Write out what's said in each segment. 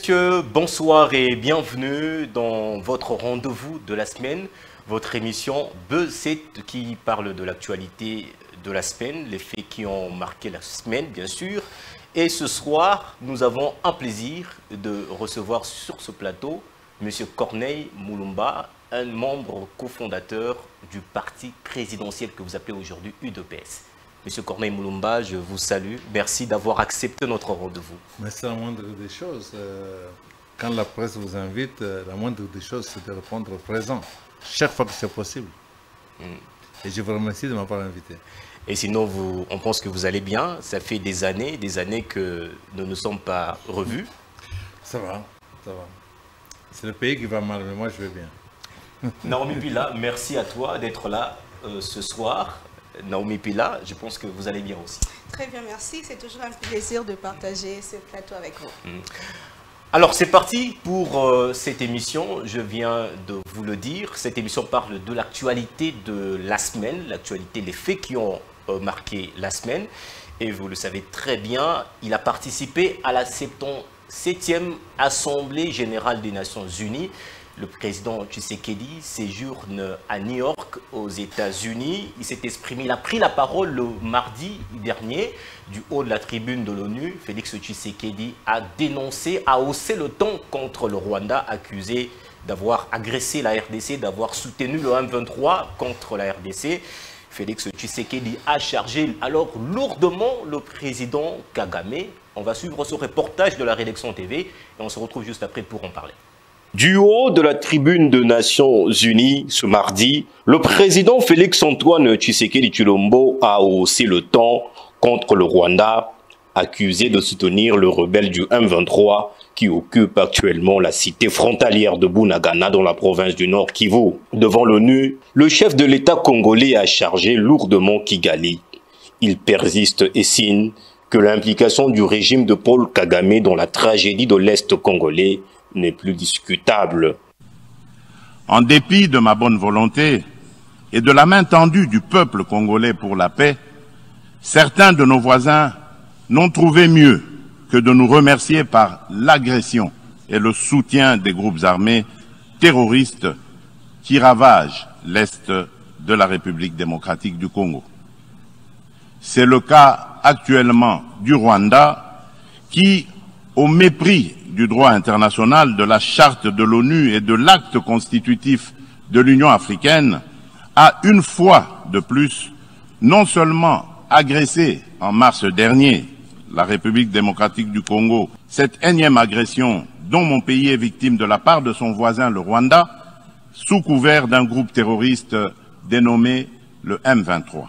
Messieurs, bonsoir et bienvenue dans votre rendez-vous de la semaine, votre émission Buzz7 qui parle de l'actualité de la semaine, les faits qui ont marqué la semaine bien sûr. Et ce soir, nous avons un plaisir de recevoir sur ce plateau M. Corneille Mulumba, un membre cofondateur du parti présidentiel que vous appelez aujourd'hui UDPS. Monsieur Corneille Mulumba, je vous salue. Merci d'avoir accepté notre rendez-vous. Mais c'est la moindre des choses. Quand la presse vous invite, la moindre des choses, c'est de répondre présent, chaque fois que c'est possible. Et je vous remercie de m'avoir invité. Et sinon, on pense que vous allez bien. Ça fait des années que nous ne sommes pas revus. Ça va, ça va. C'est le pays qui va mal, mais moi je vais bien. Naomi Pila, merci à toi d'être là ce soir. Naomi Pila, je pense que vous allez bien aussi. Très bien, merci. C'est toujours un plaisir de partager ce plateau avec vous. Alors, c'est parti pour cette émission. Je viens de vous le dire. Cette émission parle de l'actualité de la semaine, l'actualité, les faits qui ont marqué la semaine. Et vous le savez très bien, il a participé à la 77e Assemblée Générale des Nations Unies. Le président Tshisekedi séjourne à New York, aux États-Unis. Il s'est exprimé, il a pris la parole le mardi dernier du haut de la tribune de l'ONU. Félix Tshisekedi a dénoncé, a haussé le ton contre le Rwanda, accusé d'avoir agressé la RDC, d'avoir soutenu le M23 contre la RDC. Félix Tshisekedi a chargé alors lourdement le président Kagame. On va suivre ce reportage de la rédaction TV et on se retrouve juste après pour en parler. Du haut de la tribune des Nations Unies ce mardi, le président Félix-Antoine Tshisekedi Tshilombo a haussé le ton contre le Rwanda, accusé de soutenir le rebelle du M23 qui occupe actuellement la cité frontalière de Bunagana dans la province du Nord Kivu. Devant l'ONU, le chef de l'État congolais a chargé lourdement Kigali. Il persiste et signe que l'implication du régime de Paul Kagame dans la tragédie de l'Est congolais n'est plus discutable. En dépit de ma bonne volonté et de la main tendue du peuple congolais pour la paix, certains de nos voisins n'ont trouvé mieux que de nous remercier par l'agression et le soutien des groupes armés terroristes qui ravagent l'Est de la République démocratique du Congo. C'est le cas actuellement du Rwanda qui, au mépris du droit international, de la charte de l'ONU et de l'acte constitutif de l'Union africaine, a une fois de plus non seulement agressé en mars dernier la République démocratique du Congo, cette énième agression dont mon pays est victime de la part de son voisin le Rwanda, sous couvert d'un groupe terroriste dénommé le M23.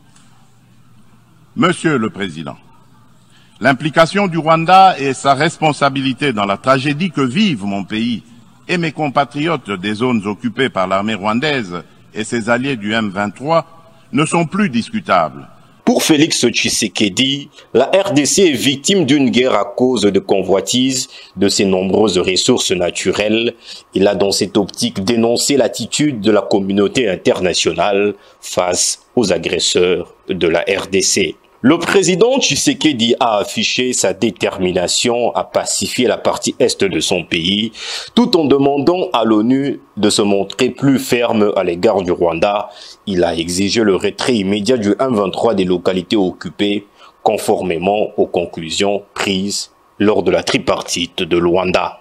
Monsieur le Président, l'implication du Rwanda et sa responsabilité dans la tragédie que vivent mon pays et mes compatriotes des zones occupées par l'armée rwandaise et ses alliés du M23 ne sont plus discutables. Pour Félix Tshisekedi, la RDC est victime d'une guerre à cause de convoitises de ses nombreuses ressources naturelles. Il a dans cette optique dénoncé l'attitude de la communauté internationale face aux agresseurs de la RDC. Le président Tshisekedi a affiché sa détermination à pacifier la partie est de son pays, tout en demandant à l'ONU de se montrer plus ferme à l'égard du Rwanda. Il a exigé le retrait immédiat du M23 des localités occupées, conformément aux conclusions prises lors de la tripartite de Luanda.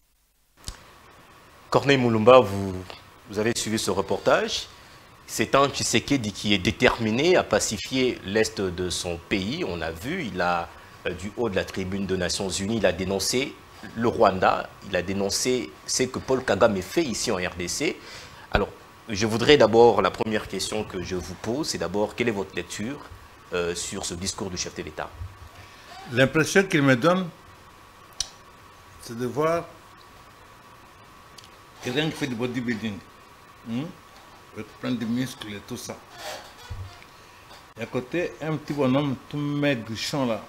Corneille Mulumba, vous avez suivi ce reportage. C'est un Tshisekedi qui est déterminé à pacifier l'Est de son pays. On a vu, il a, du haut de la tribune des Nations Unies, il a dénoncé le Rwanda, il a dénoncé ce que Paul Kagame fait ici en RDC. Alors, je voudrais d'abord, la première question que je vous pose, c'est d'abord, quelle est votre lecture sur ce discours du chef de l'État? L'impression qu'il me donne, c'est de voir quelqu'un qui fait du bodybuilding. Avec plein de muscles et tout ça. Et à côté, un petit bonhomme tout maigrichon là.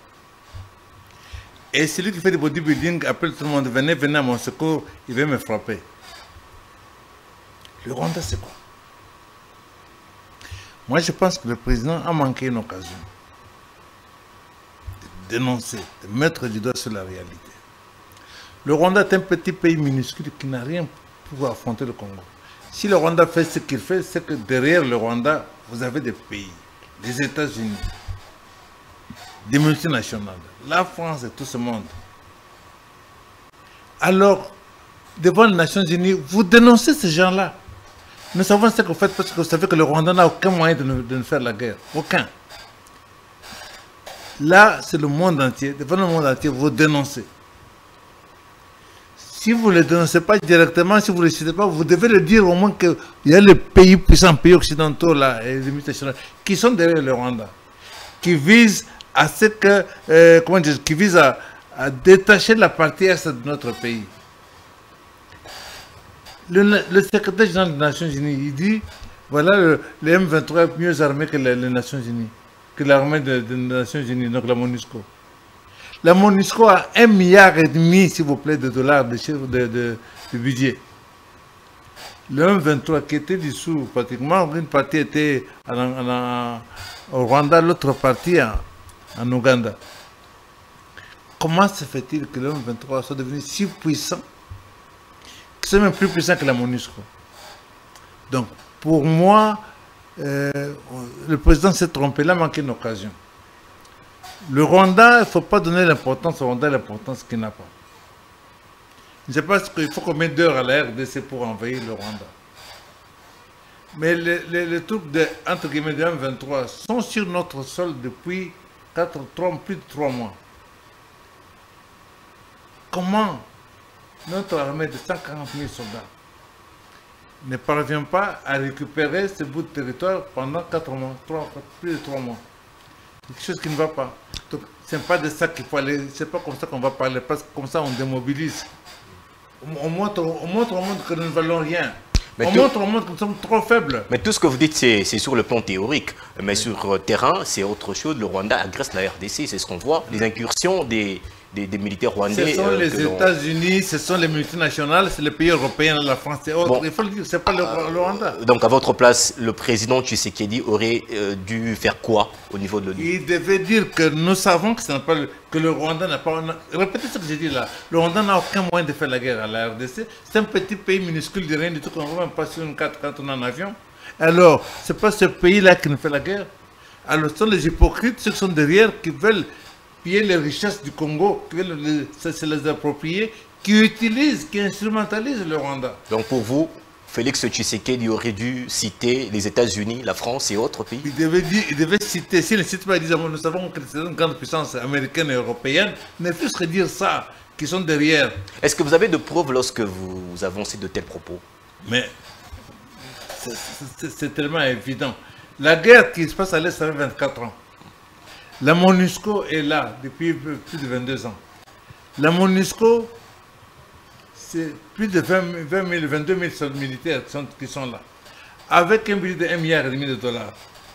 Et celui qui fait du bodybuilding appelle tout le monde, venez, venez à mon secours, il veut me frapper. Le Rwanda, c'est quoi? Moi, je pense que le président a manqué une occasion de dénoncer, de mettre du doigt sur la réalité. Le Rwanda est un petit pays minuscule qui n'a rien pour affronter le Congo. Si le Rwanda fait ce qu'il fait, c'est que derrière le Rwanda, vous avez des pays, les États-Unis, des multinationales, la France et tout ce monde. Alors, devant les Nations Unies, vous dénoncez ces gens-là. Nous savons ce que vous faites parce que vous savez que le Rwanda n'a aucun moyen de nous faire la guerre. Aucun. Là, c'est le monde entier. Devant le monde entier, vous dénoncez. Si vous ne le dénoncez pas directement, si vous ne le citez pas, vous devez le dire au moins qu'il y a les pays puissants, pays occidentaux là, et les multinationales, qui sont derrière le Rwanda, qui visent à ce que, comment dire, qui visent à détacher la partie est de notre pays. Le secrétaire général des Nations Unies, il dit, voilà, le M23 est mieux armé que les Nations Unies, que l'armée des Nations Unies, donc la MONUSCO. La MONUSCO a 1,5 milliard, s'il vous plaît, de dollars de budget. Le M23 qui était dissous, pratiquement, une partie était au Rwanda, l'autre partie en Ouganda. Comment se fait-il que le M23 soit devenu si puissant, que c'est même plus puissant que la MONUSCO? Donc, pour moi, le président s'est trompé, il a manqué une occasion. Le Rwanda, il ne faut pas donner l'importance au Rwanda, l'importance qu'il n'a pas. Je ne sais pas qu'il faut combien d'heures à la RDC pour envahir le Rwanda. Mais les troupes de, entre guillemets, de M23 sont sur notre sol depuis plus de 3 mois. Comment notre armée de 140 000 soldats ne parvient pas à récupérer ce bout de territoire pendant 4 mois, plus de 3 mois? Quelque chose qui ne va pas. Donc, ce n'est pas de ça qu'il faut aller, c'est pas comme ça qu'on va parler, parce que comme ça on démobilise. On montre au monde que nous ne valons rien. On montre au monde que nous sommes trop faibles. Mais tout ce que vous dites, c'est sur le plan théorique. Mais sur terrain, c'est autre chose. Le Rwanda agresse la RDC, c'est ce qu'on voit. Les incursions des militaires rwandais. Ce sont les États-Unis, ce sont les multinationales, c'est les pays européens, la France et autres. Bon, il faut le dire, ce n'est pas le Rwanda. Donc à votre place, le président Tshisekedi aurait dû faire quoi au niveau de l'ONU? Il devait dire que nous savons que le Rwanda n'a pas... Répétez ce que j'ai dit là. Le Rwanda n'a aucun moyen de faire la guerre à la RDC. C'est un petit pays minuscule de rien du tout qu'on ne va même pas sur une carte quand on est en avion. Alors, ce n'est pas ce pays-là qui nous fait la guerre. Alors, ce sont les hypocrites, ceux qui sont derrière, qui veulent piller les richesses du Congo, qui veulent se les approprier, qui utilisent, qui instrumentalisent le Rwanda. Donc pour vous, Félix Tshisekedi aurait dû citer les États-Unis, la France et autres pays? Il devait citer, s'il ne cite pas, il disait, nous savons que c'est une grande puissance américaine et européenne, ne plus que dire ça, qui sont derrière. Est-ce que vous avez de preuves lorsque vous avancez de tels propos? Mais c'est tellement évident. La guerre qui se passe à l'Est, ça fait 24 ans. La MONUSCO est là depuis plus de 22 ans. La MONUSCO, c'est plus de 22 000 militaires qui sont là. Avec un budget de 1,5 milliard de dollars.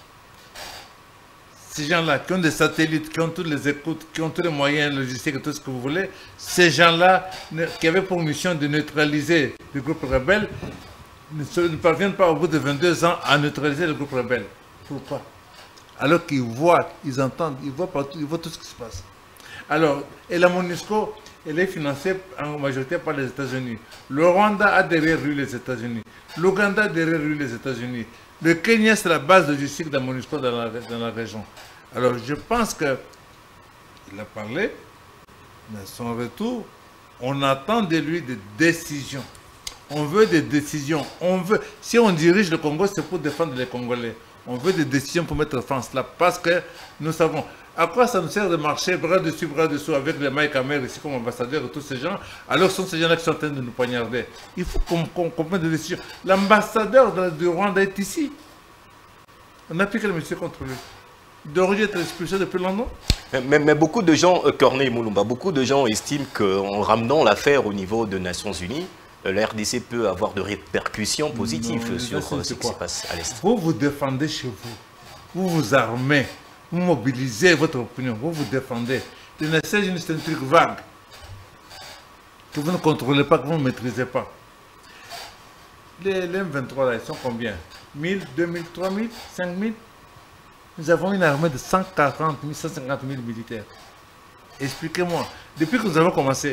Ces gens-là qui ont des satellites, qui ont toutes les écoutes, qui ont tous les moyens logistiques et tout ce que vous voulez, ces gens-là qui avaient pour mission de neutraliser le groupe rebelle, ne parviennent pas au bout de 22 ans à neutraliser le groupe rebelle. Pourquoi? Alors qu'ils voient, ils entendent, ils voient partout, ils voient tout ce qui se passe. Alors, et la MONUSCO, elle est financée en majorité par les États-Unis. Le Rwanda a derrière lui les États-Unis. L'Ouganda a derrière lui les États-Unis. Le Kenya, c'est la base logistique de la MONUSCO dans la région. Alors, je pense qu'il a parlé, mais son retour, on attend de lui des décisions. On veut des décisions. Si on dirige le Congo, c'est pour défendre les Congolais. On veut des décisions pour mettre France là, parce que nous savons. À quoi ça nous sert de marcher bras dessus, bras dessous avec les Mike Hammer ici comme ambassadeurs et tous ces gens, alors ce sont ces gens-là qui sont en train de nous poignarder. Il faut qu'on prenne des décisions. L'ambassadeur du Rwanda est ici. On n'a plus quel monsieur contre lui. Il devrait être expulsé depuis longtemps. Mais beaucoup de gens, Corneille Moulumba, beaucoup de gens estiment qu'en ramenant l'affaire au niveau des Nations Unies, la RDC peut avoir de répercussions positives sur ce qui se passe à l'Est. Vous vous défendez chez vous, vous vous armez, vous mobilisez votre opinion, vous vous défendez. Les Nations Unies, c'est un truc vague que vous ne contrôlez pas, que vous ne maîtrisez pas. Les M23, là, ils sont combien? 1000, 2000, 3000, 5000? Nous avons une armée de 140 000, 150 000 militaires. Expliquez-moi, depuis que nous avons commencé,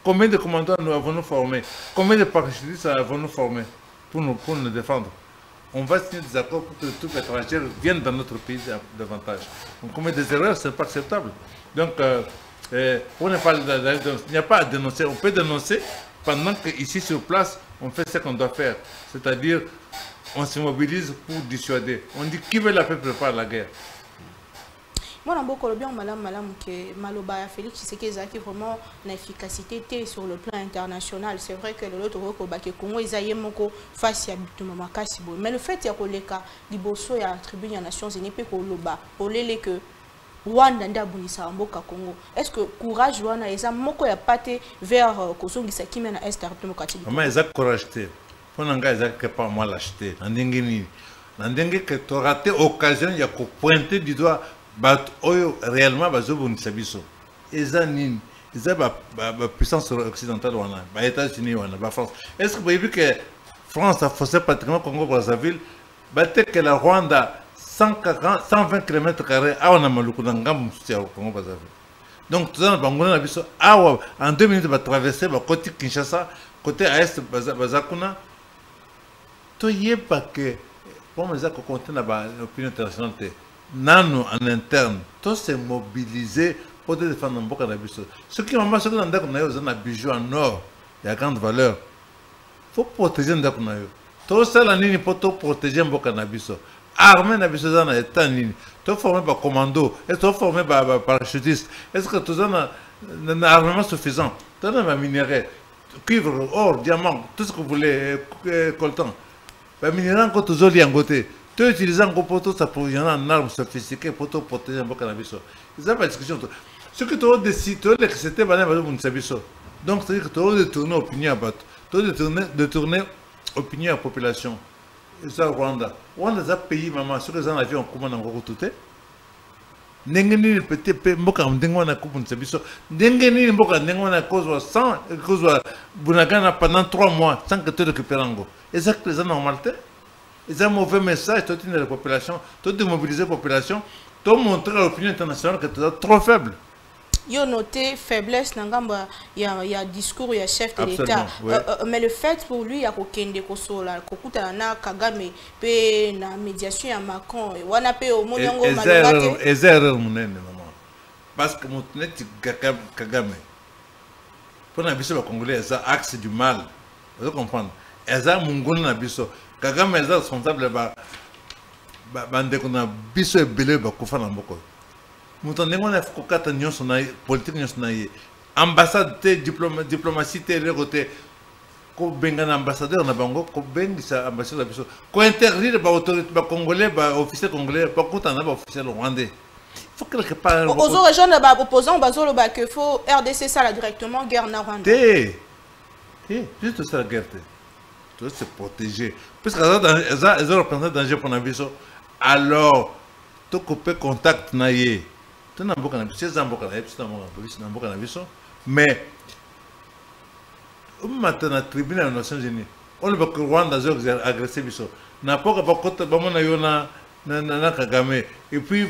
Combien de commandants nous avons-nous formés? Combien de parachutistes avons-nous formés pour nous défendre? On va signer des accords pour que les troupes étrangères viennent dans notre pays davantage. Donc, commet des erreurs, ce n'est pas acceptable. Donc, on n'est pas, il n'y a pas à dénoncer. On peut dénoncer pendant qu'ici sur place, on fait ce qu'on doit faire. C'est-à-dire, on se mobilise pour dissuader. On dit qui veut la paix prépare la guerre. Moi, je suis bien que Maloba Félix Tshisekedi a vraiment une efficacité sur le plan international. C'est vrai que l'autre Congo est face à mais le fait qu'il y a la tribune des Nations Unies pour les que Rwanda ndabunisa mboka Congo. Est-ce que courage wana eza moko ya pate vers Kosongisa kimena est démocratique? Maman eza courage te. Ponanga eza que pas moi l'acheter. Ndengeni. Ndenge que tu raté occasion ya ko pointer du doigt bat oyo réellement bazobunisa biso. Eza nini? Eza ba puissance occidentale wana, ba États-Unis wana, ba France. Est-ce que vous avez vu que France a forcé pratiquement Congo Brazzaville, batte que la Rwanda 120 km à Maluku dans Congo Brazzaville. Donc, tout ça, en 2 minutes, on va traverser côté Kinshasa, côté Est, Bazakuna. Tout y est pas que, pour moi, ça contient l'opinion internationale. Nano en interne, tout s'est mobilisé pour défendre Mboka Nabiso. Ce qui m'a dit, c'est que nous avons un bijou en or, il y a grande valeur. Il faut protéger Mboka Nabiso. Tout ça, il faut protéger Mboka Nabiso. Armée Nabiso dans l'état nini. Tu es formé par commando, est-ce que tu es formé par parachutiste, est-ce que tu as un armement suffisant, tu as un minerai, cuivre, or, diamant, tout ce que vous voulez, coltan. Le minerai encore toujours lié en côté. Tu utilises encore pour tout ça pour y en a une arme sophistiquée pour te protéger un peu cannabis. C'est ça pas discussion. Ce que tu as décidé, tu as dit que c'était pas un cannabis. Donc c'est-à-dire que tu as détourné l'opinion à battre, tu as détourné l'opinion à la population. Ça Rwanda. Rwanda c'est un pays maman, ceux qui ont avion en commun encore tout est. N'engeni peut-être mboka ndengwana kupunza biso. N'engeni mboka ndengwana cause sans cause bunagana pendant 3 mois sans que tu récupères ngo. Exactement c'est normal. C'est un mauvais message tu de la population, tu démobiliser la population, tu montrer à l'opinion internationale que tu es trop faible. Yo noté faiblesse nangamba il y a discours il y a chef de l'État mais le fait pour lui il y a kokende kosola kokuta na Kagame pe na médiation ya Macron wana pe au monde ngo malongate erreur munene maman parce que motuneti Kagame pour na biso ba congolais ça axe du mal vous comprenez eza mungolo na biso Kagame est responsable ba ndeko na biso ebele ba kufa na mboko. Nous avons une politique, ambassade, diplomatie, côté, ambassadeur, ambassadeur, interdire les autorités congolais, les officiers congolais, les officiers rwandais. Il faut quelque part. Aux régions opposants, il faut RDC ça directement, guerre na Rwanda. Juste ça la guerre. Tu dois se protéger. Puisque ça représente un danger pour la vie. Alors, tu coupes contact naïe. Mais maintenant la tribunal des Nations Unies on va que Rwanda a agressé biso n'a pas que bamona yona na Kagame et puis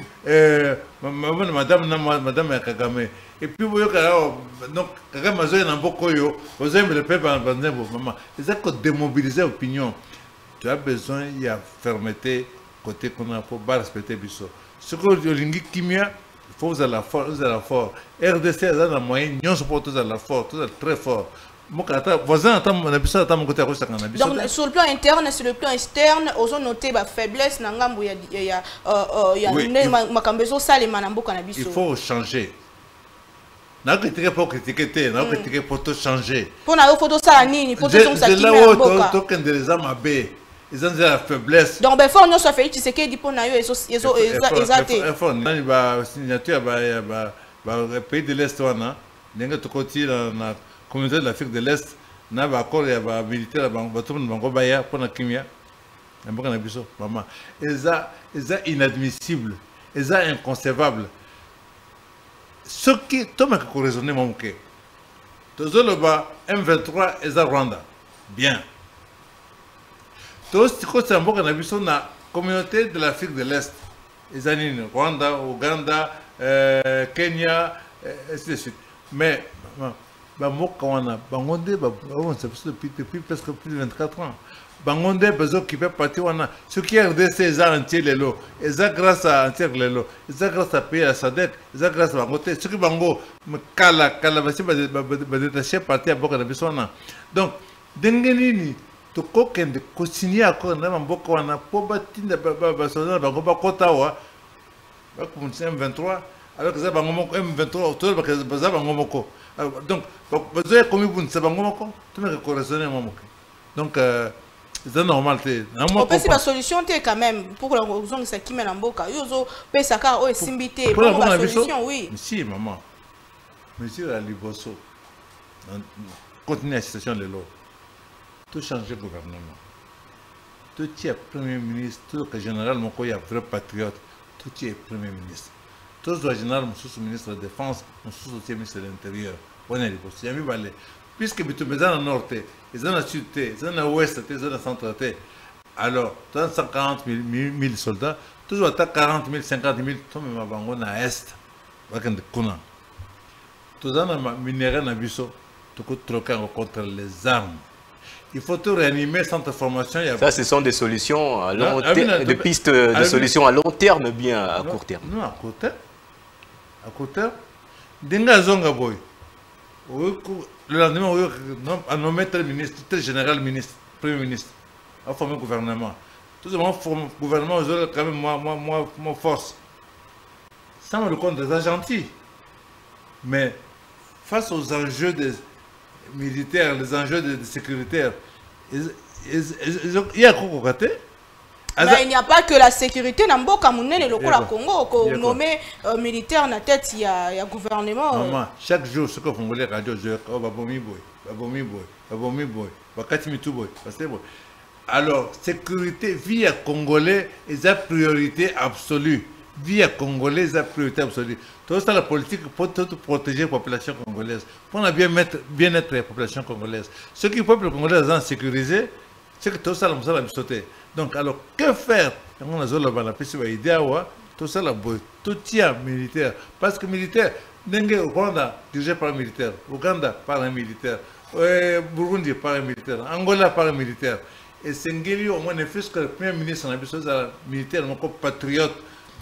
madame Kagame et puis vous donc Kagame a joué dans beaucoup yo vous aimez le peuple maman c'est ça que démobiliser l'opinion tu as besoin il y a fermeté côté qu'on a faut pas respecter biso ce que lingi kimia vous êtes la fort. RDC est la moyenne, nous sommes tous à la fort, tous très fort. Donc, sur le plan interne et sur le plan externe, on note la faiblesse, il faut changer. N'a critiqué pour critiquer, n'a critiqué pour tout changer. Pour la photo ça nini, pour tout ça qui met ils ont la faiblesse. Donc, il faut que nous soyons faits, c'est que dit pour nous, ils ont signature le pays de l'Est, la communauté de l'Afrique de l'Est, n'a pas accord militaire pour la Kimia. C'est inadmissible, c'est inconcevable. Ce qui, tout le monde a raisonné, mon cœur. Tout le monde M23 et Rwanda. Bien. Tout ce qui est la communauté de l'Afrique de l'Est, Rwanda, Ouganda, Kenya, ainsi de suite. Mais Bangonde, depuis presque plus de 24 ans. Bangonde, qui peut partir, ce qui est RDC, c'est entier les lots. Et ça grâce à entier les lots. Et ça grâce à payer la SADEC. Et ça grâce à Bangote. Ce qui Bango, Kala, détaché, partir à Boka de Bissona. Donc, Dengenini, to koken de co-signer à quoi, n'a pas on a pas bâti de Bassona, Bangoba Kotawa, M23, alors que ça, Bangomo M23, autour de Bazabangomoko. Donc, vous avez commis une Sabangomoko, tout le monde correspond à Momoki. Donc, c'est normal. On peut la solution quand même pour la raison de ce qui met en boca. Yozo peut s'accorder au simbité. Pour la solution, oui. Si, maman. Monsieur Aliboso, continue la situation de l'eau. Tout changer le gouvernement. Tout qui est Premier ministre, tout le général Moko, il y a vrai patriote. Tout qui est Premier ministre. Tous les généraux, monsieur le ministre de la Défense, monsieur le ministre de l'Intérieur. On est Aliboso. Il y a mis balai. Puisque tu me dans le nord, ils ont la sud, ils ont la ouest, ils ont la centre. Alors, tu as 140 000 soldats, tu as 40 000, 50 000, tu as à est. Tu as un minerai à Bissau, tu peux troquer contre les armes. Il faut tout réanimer sans formation. Ça, ce sont des solutions à long terme, des pistes de solutions à long terme, bien à court terme. Non, à court terme. À court terme. Denga Zonga Boy. Le lendemain, on a nommé tel ministre, tel général ministre, premier ministre, à former le gouvernement. Tout le monde forme le gouvernement, ils ont quand même moi force. Ça me le compte des gentils. Mais face aux enjeux des militaires, les enjeux des sécuritaires, il y a quoi côté? Mais il n'y a pas que la sécurité. Namboka Mounene, le Congo, qu'on nommé militaire na tête, il y a gouvernement. Maman, chaque jour, ce que vous voulez, radio, je babomi boy, alors, sécurité, vie à Congolais, est la priorité absolue. Vie à Congolais, est la priorité absolue. Tout ça, la politique, pour protéger la population congolaise, pour bien-être la population congolaise. Ce qui le peuple congolais est sécurisé, c'est que tout ça, la sauté. Donc, alors, que faire? On a tout ça, tout tient militaire. Parce que militaire, Rwanda, dirigé par un militaire, Ouganda, par un militaire, Burundi, par un militaire, Angola, par un militaire. Et c'est au moins, ne fût-ce que le premier ministre, on a besoin d'un militaire, un patriote.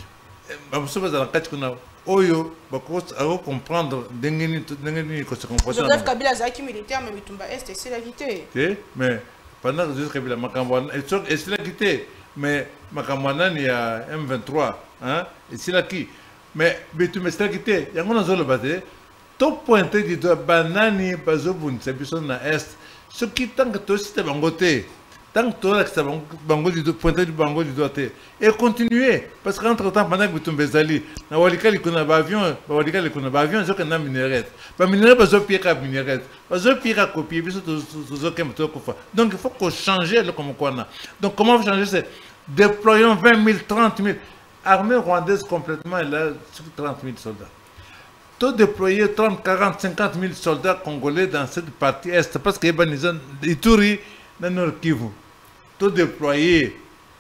Oyo, à comprendre, Joseph Kabila, c'est militaire, mais Bitumba Est, c'est la vérité. Mais, pendant que Joseph Kabila, et c'est la quitté, mais Makamwana, il y a M23, hein, et c'est la qui. Mais Bitumba, c'est la quitté, il y a un zone basé, tout pointé du doigt, banani, bazobun, c'est personne na Est, ce qui tant que toi, c'était bangoté, tant que toi, c'est bango du pointé du bango du doigt, et continuer, parce qu'entre-temps, pendant que Bitumba Zali, na walika li kuna avion, je connais minerai. Ba minerai bazo pire minerai. Bazo pire copier, biso to kem to kofa. Donc il faut qu'on change le comme quoi na. Donc comment changer c'est déployons 20 000, 30 000 armée rwandaise complètement elle a 30 000 soldats. Tout déployer 30, 40, 50 000 soldats congolais dans cette partie est parce que Ibanizan Ituri dans Nord Kivu. Tout déployer.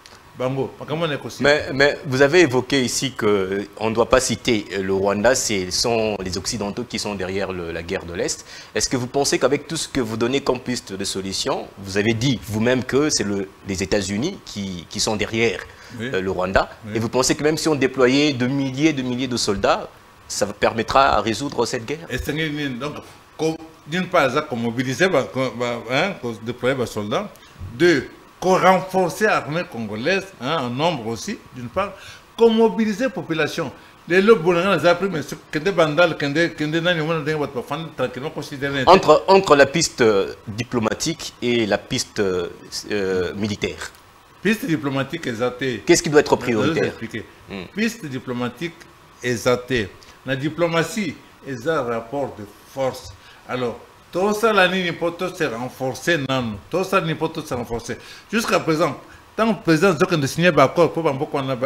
Mais vous avez évoqué ici qu'on ne doit pas citer le Rwanda, ce sont les Occidentaux qui sont derrière la guerre de l'Est. Est-ce que vous pensez qu'avec tout ce que vous donnez comme piste de solution, vous avez dit vous-même que c'est les États-Unis qui sont derrière le Rwanda, et vous pensez que même si on déployait de milliers de soldats, ça permettra à résoudre cette guerre? Donc, d'une part, ça mobiliser, déployer des soldats. Deux, qu'on renforcer l'armée congolaise, en nombre aussi, d'une part, qu'on mobiliser la population. Les lobes, les appris, mais des bandales, tranquillement considérés. Entre la piste diplomatique et la piste militaire. Piste diplomatique exatée. Qu'est-ce qui doit être prioritaire? Piste diplomatique exatée. La diplomatie est un rapport de force. Alors, tout ça, la ligne peut se renforcer, non. Tout ça, la peut se renforcer. Jusqu'à présent, tant que le président a signé un accord pour qu'on a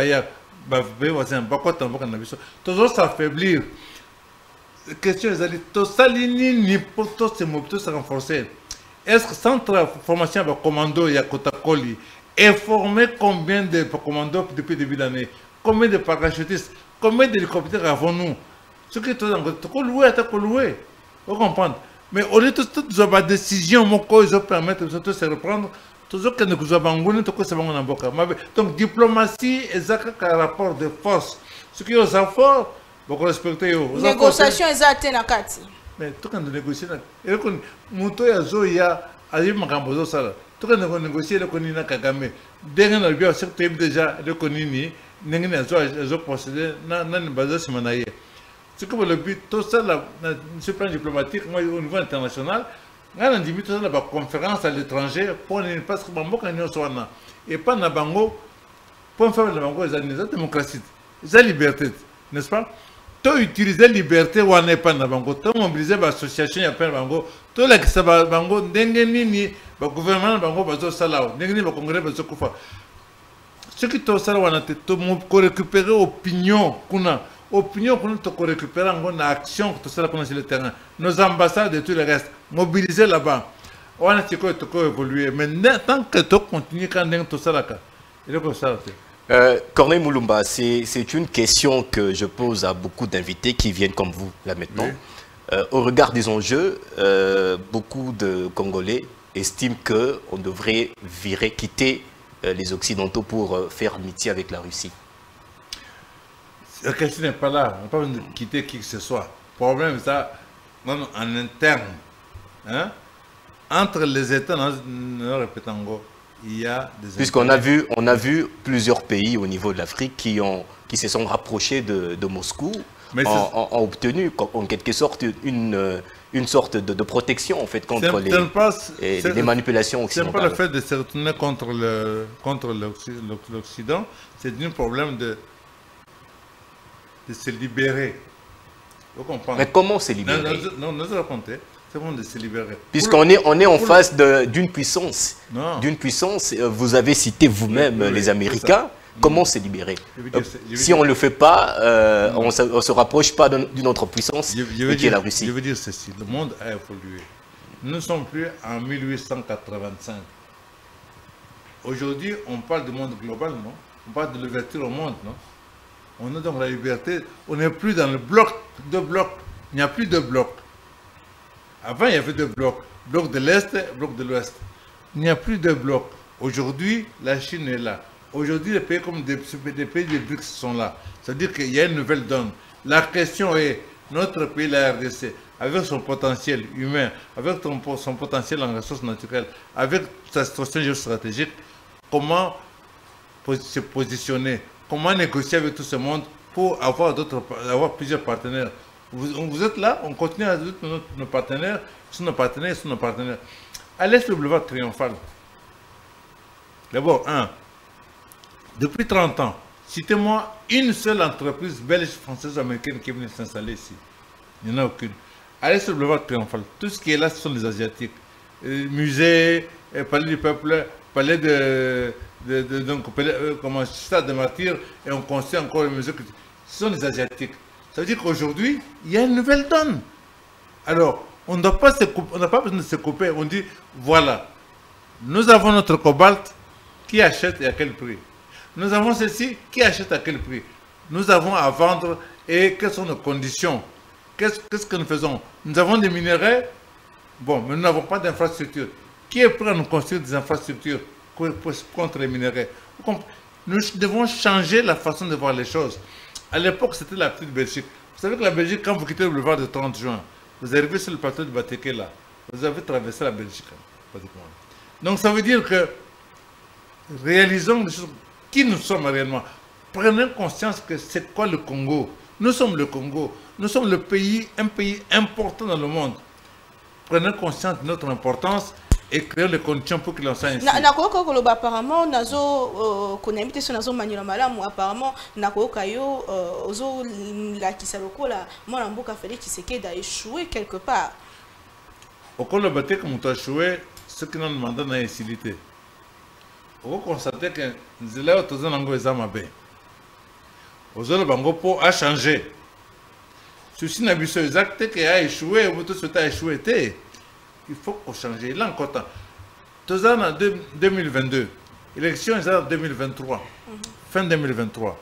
toujours s'affaiblir. La question est d'aller, tout ça, la ligne peut se renforcer. Est-ce que sans formation de commando, il y a Kotakoli, et former combien de commandos depuis le début de l'année? Combien de parachutistes? Combien d'hélicoptères avons-nous? Ce qui est tout loué, vous comprenez? Mais au lieu de toutes les décisions, ils permettent de se reprendre. Toujours que nous avons donc, diplomatie et un rapport de force. Ce qui est aux efforts, vous respectez. Négociation est à Tenakati. Mais tout quand nous négocions, et qu'on monte à Zoya, à Yimakambozo Sala, tout quand nous négocions, le Konina Kagame, dernier n'a bien accepté déjà le Konini, n'est pas à procéder, n'a pas basé sur Manaye. Ce que le but, tout ça, sur le plan diplomatique, au niveau international, on a dit tout ça, la conférence à l'étranger, pour ne pas se faire un soit et pas na bango, pour faire le bango, la démocratie, la liberté, n'est-ce pas? Tout utiliser la liberté ou n'est pas na bango, tout mobiliser l'association, il y a pas bango, tout le qui ça bango, n'engeni le gouvernement bango bazo salao, n'engeni le congrès bazo kufa. Ce qui tout ça, on a tout récupérer opinion kuna. Opinion que nous devons récupérer en action, tout ça qu'on a sur le terrain. Nos ambassades et tout le reste, mobiliser là-bas. On a évolué. Mais tant que tout continue, quand tout ça là, il est comme ça. Corneille Moulumba, c'est une question que je pose à beaucoup d'invités qui viennent comme vous là maintenant. Oui. Au regard des enjeux, beaucoup de Congolais estiment qu'on devrait quitter les Occidentaux pour faire amitié avec la Russie. La question n'est pas là. On ne peut pas quitter qui que ce soit. Le problème, c'est ça, même en interne. Hein? Entre les États, il y a des... Puisqu'on a vu plusieurs pays au niveau de l'Afrique qui se sont rapprochés de Moscou, ont obtenu en quelque sorte une sorte de protection en fait, contre les manipulations occidentales. Ce n'est pas le fait de se retourner contre l'Occident, c'est un problème de se libérer. Vous comprenez? Mais comment se libérer? Non, nous allons raconter. C'est bon de se libérer. Puisqu'on est en face d'une puissance. D'une puissance, vous avez cité vous-même les Américains. Comment se libérer? Si on ne le fait pas, on ne se rapproche pas d'une autre puissance qui est la Russie. Je veux dire ceci, le monde a évolué. Nous ne sommes plus en 1885. Aujourd'hui, on parle du monde global, non? On parle de l'ouverture au monde, non? On a donc la liberté, on n'est plus dans le bloc, deux blocs, il n'y a plus de blocs. Avant, il y avait deux blocs, bloc de l'Est, bloc de l'Ouest. Il n'y a plus de blocs. Aujourd'hui, la Chine est là. Aujourd'hui, les pays comme des pays des BRICS sont là. C'est-à-dire qu'il y a une nouvelle donne. La question est, notre pays, la RDC, avec son potentiel humain, avec son potentiel en ressources naturelles, avec sa situation géostratégique, comment se positionner? Comment négocier avec tout ce monde pour avoir plusieurs partenaires? Vous êtes là, on continue à dire nos partenaires, sont nos partenaires, sont nos partenaires. Allez sur le boulevard triomphal. D'abord, depuis 30 ans, citez-moi une seule entreprise belge, française ou américaine qui est venue s'installer ici. Il n'y en a aucune. Allez sur le boulevard triomphal. Tout ce qui est là, ce sont les Asiatiques. Musée, palais du peuple, palais comme stade de martyrs, et on construit encore les musées. Ce sont les Asiatiques. Ça veut dire qu'aujourd'hui, il y a une nouvelle donne. Alors, on n'a pas besoin de se couper. On dit, voilà, nous avons notre cobalt, qui achète et à quel prix? Nous avons ceci, qui achète à quel prix? Nous avons à vendre et quelles sont nos conditions? Qu'est-ce que nous faisons? Nous avons des minerais, bon, mais nous n'avons pas d'infrastructure. Qui est prêt à nous construire des infrastructures contre les minerais? Nous devons changer la façon de voir les choses. À l'époque, c'était la petite Belgique. Vous savez que la Belgique, quand vous quittez le boulevard de 30 juin, vous arrivez sur le plateau de Batéké, là, vous avez traversé la Belgique. Pratiquement. Donc ça veut dire que réalisons les choses. Qui nous sommes réellement? Prenons conscience que c'est quoi le Congo? Nous sommes le Congo. Nous sommes un pays important dans le monde. Prenons conscience de notre importance et créer les conditions pour qu'il en soit ainsi. Apparemment, nazo konamite so nazo manila malamu apparemment nakoka yo ozo la kisaloko la mona mboka Félix Tshisekedi a échoué quelque part. Au cours de la bataille comme on a échoué, ce qui nous demande n'a facilité. On constate que Nzela otozo nango ezamabe. Ozo le bango po a changé. Ceci n'a pas exact que a échoué ou tout ce a échoué. Il faut qu'on change. Il a encore temps. Tout en 2022. Élection est en 2023. Fin 2023.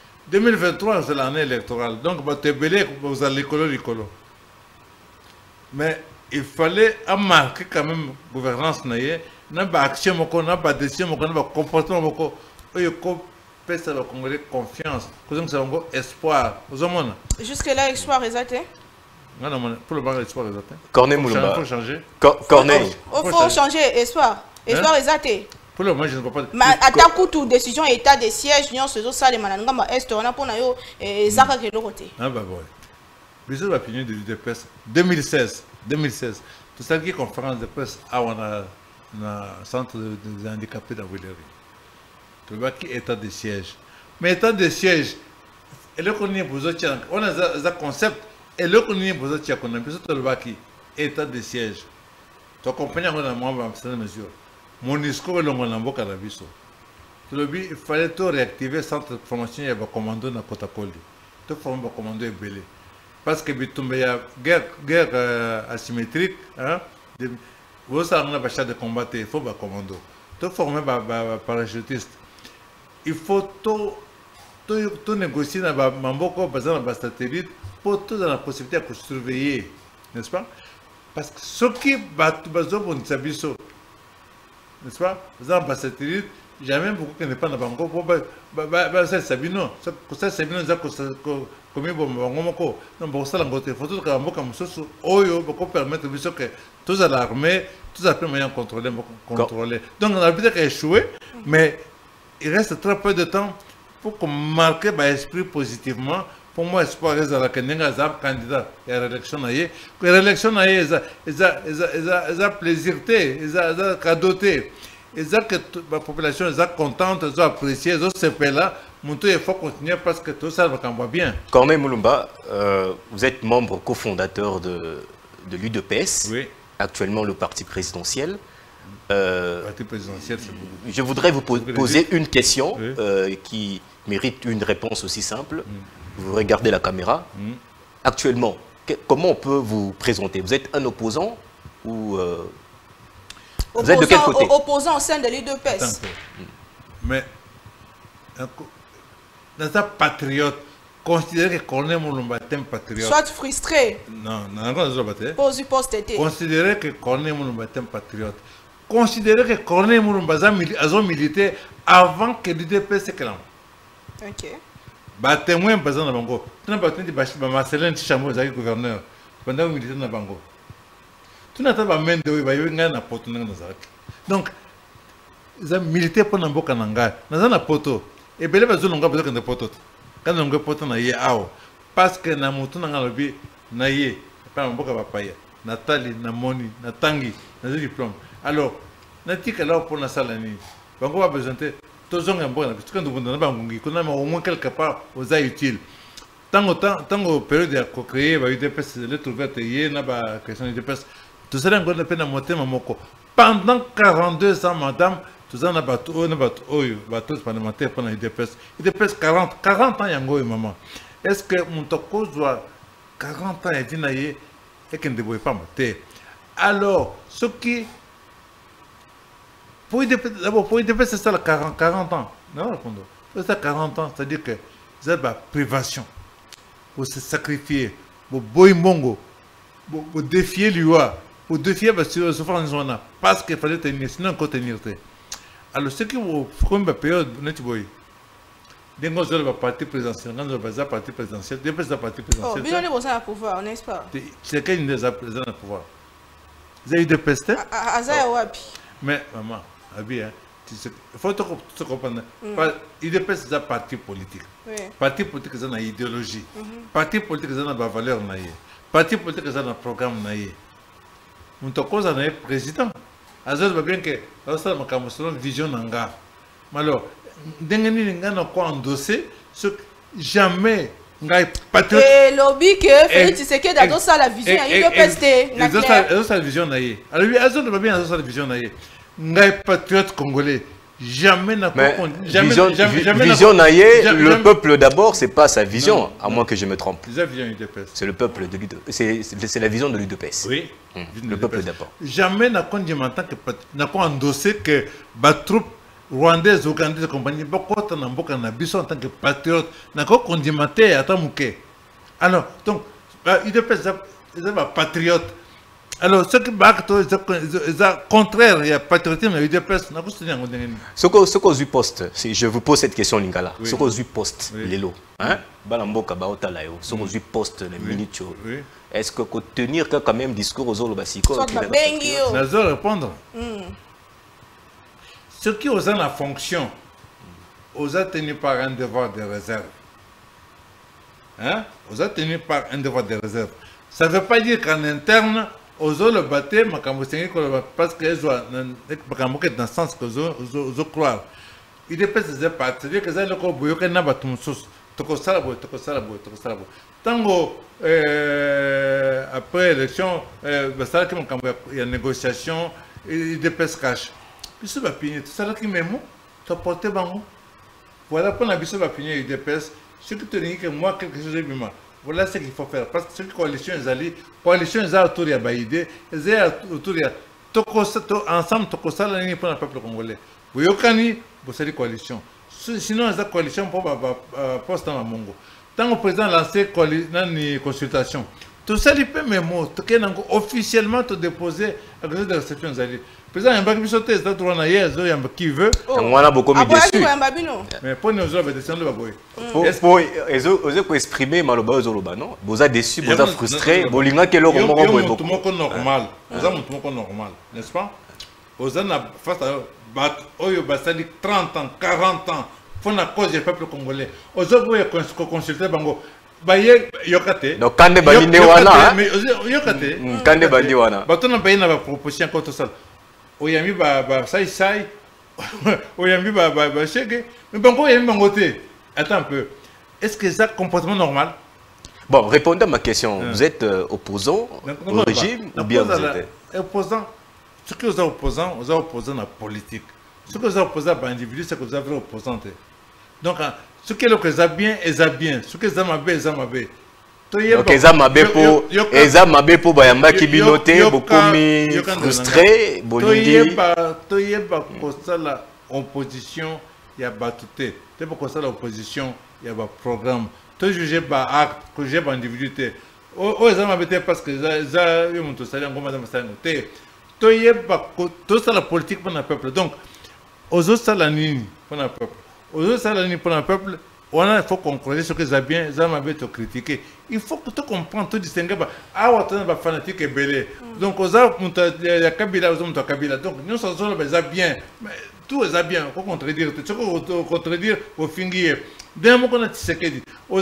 2023, c'est l'année électorale. Donc, vous allez l'écolo. Mais il fallait marquer quand même gouvernance naie, n'a pas action moko, n'a pas décision moko, n'a pas comportement moko. Il faut que ça va Congolais confiance, que ça va espoir. Jusque là espoir exacté. Non, pour le banc espoir exacté. Corneille Moulumba. Il faut changer. Corneille. Il faut changer espoir. Espoir exacté. Pour le moment, je ne vois pas. Mais attaque toute décision état de siège, nous faisons ça les manangama est on a pour nayo zaka ke côté. Ah bah ouais. Bisous la opinion de l'UDPS 2016. Tout ça qui est conférence de presse à un centre des handicapés d'Aouileri. Tu vois qui est état de siège. Mais état de siège, et le qu'on y est besoin on a un concept, et le qu'on y est besoin de qu'on a besoin de qui état de siège. Tu accompagnes on a moins dans cette mesure. Mon discours est long en ambo carabiso. Il fallait tout réactiver le centre de formation et le commando dans Kotakoli. Tout former le commando est belé. Parce que il y a guerre asymétrique, vous avez un bachar de combattre, il faut un commando. Tout former un parachutiste. Il faut tout négocier dans le satellite pour tout dans la possibilité de surveiller, n'est-ce pas? Parce que ce qui est besoin pour nous n'est-ce pas? Vous avez un satellite, jamais beaucoup qui n'est pas dans le banco pour c'est Sabino. C'est Sabino qui a commis Bango. Donc, pour ça, il faut tout comme ça, pour permettre que tous à l'armée, tous à peu moyen contrôler. Donc, on a vu qu'il a échoué, mais il reste très peu de temps pour qu'on marque l'esprit positivement. Pour moi, espoir est à la candidat à l'élection. L'élection, il a plaisir, il a cadeauté. Il a que la population est contente, elle a apprécié, elle a là. Il faut continuer parce que tout ça va bien. Corneille Moulumba, vous êtes membre cofondateur de l'UDPS, oui. Actuellement le parti présidentiel. Parti présidentiel, c'est beaucoup. Je voudrais vous poser une question qui mérite une réponse aussi simple. Vous regardez la caméra. Actuellement, comment on peut vous présenter? Vous êtes un opposant ou vous êtes de quel côté? Opposant au sein de l'UDPS. Mais dans un patriote, considérer que Corneille Moulumba est un patriote. Soit frustré. Non, non, pose poste. Considérer que Corneille Moulumba est un patriote. Considérer que Corneille Moulumba a milité avant que l'UDPS se crée. Ok. Bah témoin basé dans Bango. Tu n'as pas entendu Marcelin Chichambo est gouverneur pendant milité dans Bango. Tu n'as pas main de Wibaya na poto na Nazarek. Donc ils ont milité pour Nambo Kananga. Nazana poto. Et belé bazulonga besoin de poto. Quand on a poto na ye ao. Parce que na mutu na ngalobi na ye. Pas Nambo Kabapaya. Nathalie, na Moni, na Tangi, na diplôme. Alors, na tika là pour na salani. Bango a besoin de tous on est bon, parce que nous avons bangungi, qu'on a au moins quelque part aux a utile. Tant au période de créer, va UDPS, les trouver à n'a pas question UDPS. Tout ça, on a peine à monter mamoko. Pendant 42 ans, madame, tout ça n'a pas tout, on a pas tous parlementaires pendant UDPS. UDPS 40 ans, yango et maman. Est-ce que mon toko doit 40 ans et dinaye et qu'il ne devrait pas monter? Alors, ce qui d'abord, pour UDPS, c'est ça, 40 ans. Non, c'est ça, 40 ans. C'est-à-dire que c'est la privation. Pour se sacrifier, pour boimongo, pour défier l'UA, pour défier la souffrance de zone. Parce qu'il fallait tenir, sinon on tenir. Alors, ce qui vous fait une période, dès qu'on a le parti présidentiel, quand on a le parti présidentiel, dès qu'on a le parti présidentiel. Oh, bien, on a le pouvoir, n'est-ce pas? C'est qu'il y a le pouvoir. Vous avez eu des pestes? Mais, maman, il faut tout comprendre. UDPS c'est un parti politique. Parti politique c'est une idéologie. Parti politique c'est une valeur. Parti politique c'est un programme. Nous avons un président. Alors, bien que nous avons une vision. Mais alors, nous avons endossé ce que jamais. Et lobby que Félix Tshisekedi a donné la vision à UDPS. La vision. Alors, il a bien la vision. Ngai patriote congolais, jamais n'a pas vision naïe, le peuple d'abord, c'est pas sa vision, à moins que je me trompe. C'est le peuple de l'UDPS, c'est la vision de l'UDPS. Oui, le peuple d'abord. Jamais n'a pas endossé que les troupes rwandaises, ougandaises et compagnie, en tant que patriote, n'a pas condimenté à Tamouké. Alors, donc, l'UDPS est un patriote. Alors, ce qui est contraire, il y a patriotisme, il y a des personnes. Ce qu'on vu poste, je vous pose cette question, Lingala. Ce qu'on vu poste, Lelo, hein, Balamboka Baotalayo, ce qu'on vu poste, les minutes, est-ce que tenir quand même discours aux autres basiko? Je vais répondre. Ce qui ont la fonction, aux a tenu par un devoir de réserve. Hein? Aux a tenu par un devoir de réserve. Ça ne veut pas dire qu'en interne, aux autres le battre, parce qu'ils ont dans le sens que ils croient. Il est peut-être pas, c'est-à-dire que ça le corps bouillot n'a pas tout sous. Tango après l'élection, il y a négociation, il dépêche cash. Puis ça va finir. Tout ça qui m'aime, tu as porté bango. Voilà pour la bise va finir, il dépêche. Ce qui te dit que moi quelque chose de bien. Voilà ce qu'il faut faire. Parce que cette coalition est allée, coalition est autour de la idée, est autour de ensemble, tout ça la ligne pour le peuple congolais. Vous yokani, vous savez coalition. Sinon, la coalition pour poste dans la Mongo. Tant que le président lancé une consultation, tout ça, il peut même officiellement te déposer à cause de la réception. Le président il y a sauté, c'est droit qui veut. On a beaucoup mis dessus. Mais pour nous autres, descendre le bagoy. Pour exprimer Maloba Zoloba, non? Vous êtes déçu, vous êtes frustré, vous l'ignorez que l'on est beaucoup normal. Vous êtes normal, n'est-ce pas? Vous êtes face à Oyo Basali 30 ans, 40 ans. Faut la cause du peuple congolais. Aux autres, vous consultez Bango. Baye yokate. Donc quand les bandits wana, yokate. Quand les bandits wana. Bato na baye na proposition contre ça. Oyami ba sai. Oyami ba chege. Mais Bango oyami bangote. Attends un peu. Est-ce que c'est un comportement normal? Bon, répondez à ma question. Vous êtes opposant au régime ou bien vous êtes opposant? Ce que vous êtes opposant à la politique. Ce que vous êtes opposant à l'individu, c'est que vous avez opposant. Donc, ce que vous avez bien, ils ont bien. Ce que vous avez mal, ils ont mal. Donc, ils ont mal pour Bayamba qui binoté, beaucoup mis frustré, bolindi. Tu y pas la opposition, il y a battuté. Tu y pas la opposition, il y a un programme. Tu juges pas acte, que j'ai pas individu. Oh, ils ont mal parce que ils ont monté ça, ils ont monté ça. Tu y pas tout ça la politique pour le peuple. Donc, aux autres salanies pour le peuple. Aux autres salanies pour le peuple, il faut qu'on croise ce qu'ils ont bien, ils ont te critiquer. Il faut que tu comprennes, tu distingues. Ah, on est fanatique et belé. Donc, aux autres, il y a Kabila, aux autres, Kabila. Donc, nous sommes bien. Tout est bien. Il faut contredire. Tu faut contredire au fingier. D'un mot qu'on a dit.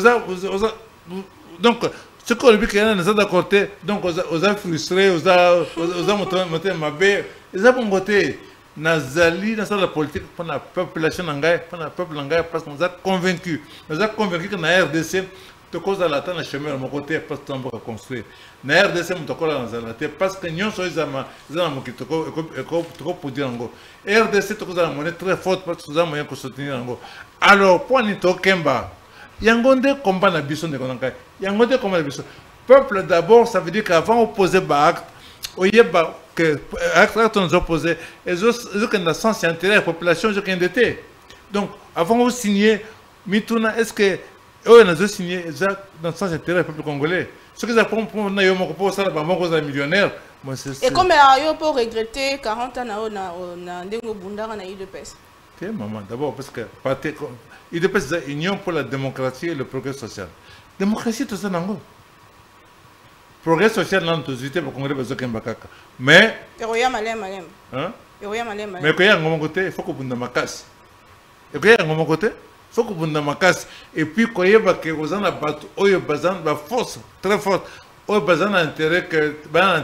Donc, ce qu'on dit qu'il y a des d'accord, donc, aux autres frustrés, aux autres monté ma baie, ils ont voté. Nazali dans la politique pour la population nangaï, pour le peuple nangaï, parce qu'on nous a convaincus. Nous a convaincus que la RDC, te cause à la temps, le chemin de mon côté, parce que on va construire. La RDC, on te colle dans la terre, parce que nous sommes qui te pour dire en gros. RDC, te cause la monnaie très forte, parce que nous avons moyen de soutenir en gros. Alors, pour nous, Kemba, il y a un gondé combat na bison de Konangai. Il y a un gondé combat na bison. Peuple d'abord, ça veut dire qu'avant opposer Baakt, au Yéba, que actes nous opposés, et eux qui ont sens intérêt à la population, ils ont endetté. Donc, avant de signer, Mituna, est-ce que eux ont signé dans le sens intérêt du peuple congolais? Ce qu'ils ont pour ça, c'est millionnaire. Et comme il faut regretter 40 ans dans Dengo Bundara na UDPS. Maman, d'abord parce que UDPS c'est l'Union pour la démocratie et le progrès social. Démocratie, tout ça, non. Progrès social dans notre société pour Congrès besoin d'un bakaka. Mais hein? Mais qu'il y a un côté, il faut que vous n'ayez pas casse. Et qu'il y a un côté, il faut que vous n'ayez pas casse. Et puis qu'il y a que vous en avez battu, il y a besoin de force très forte. Il y a besoin d'intérêt que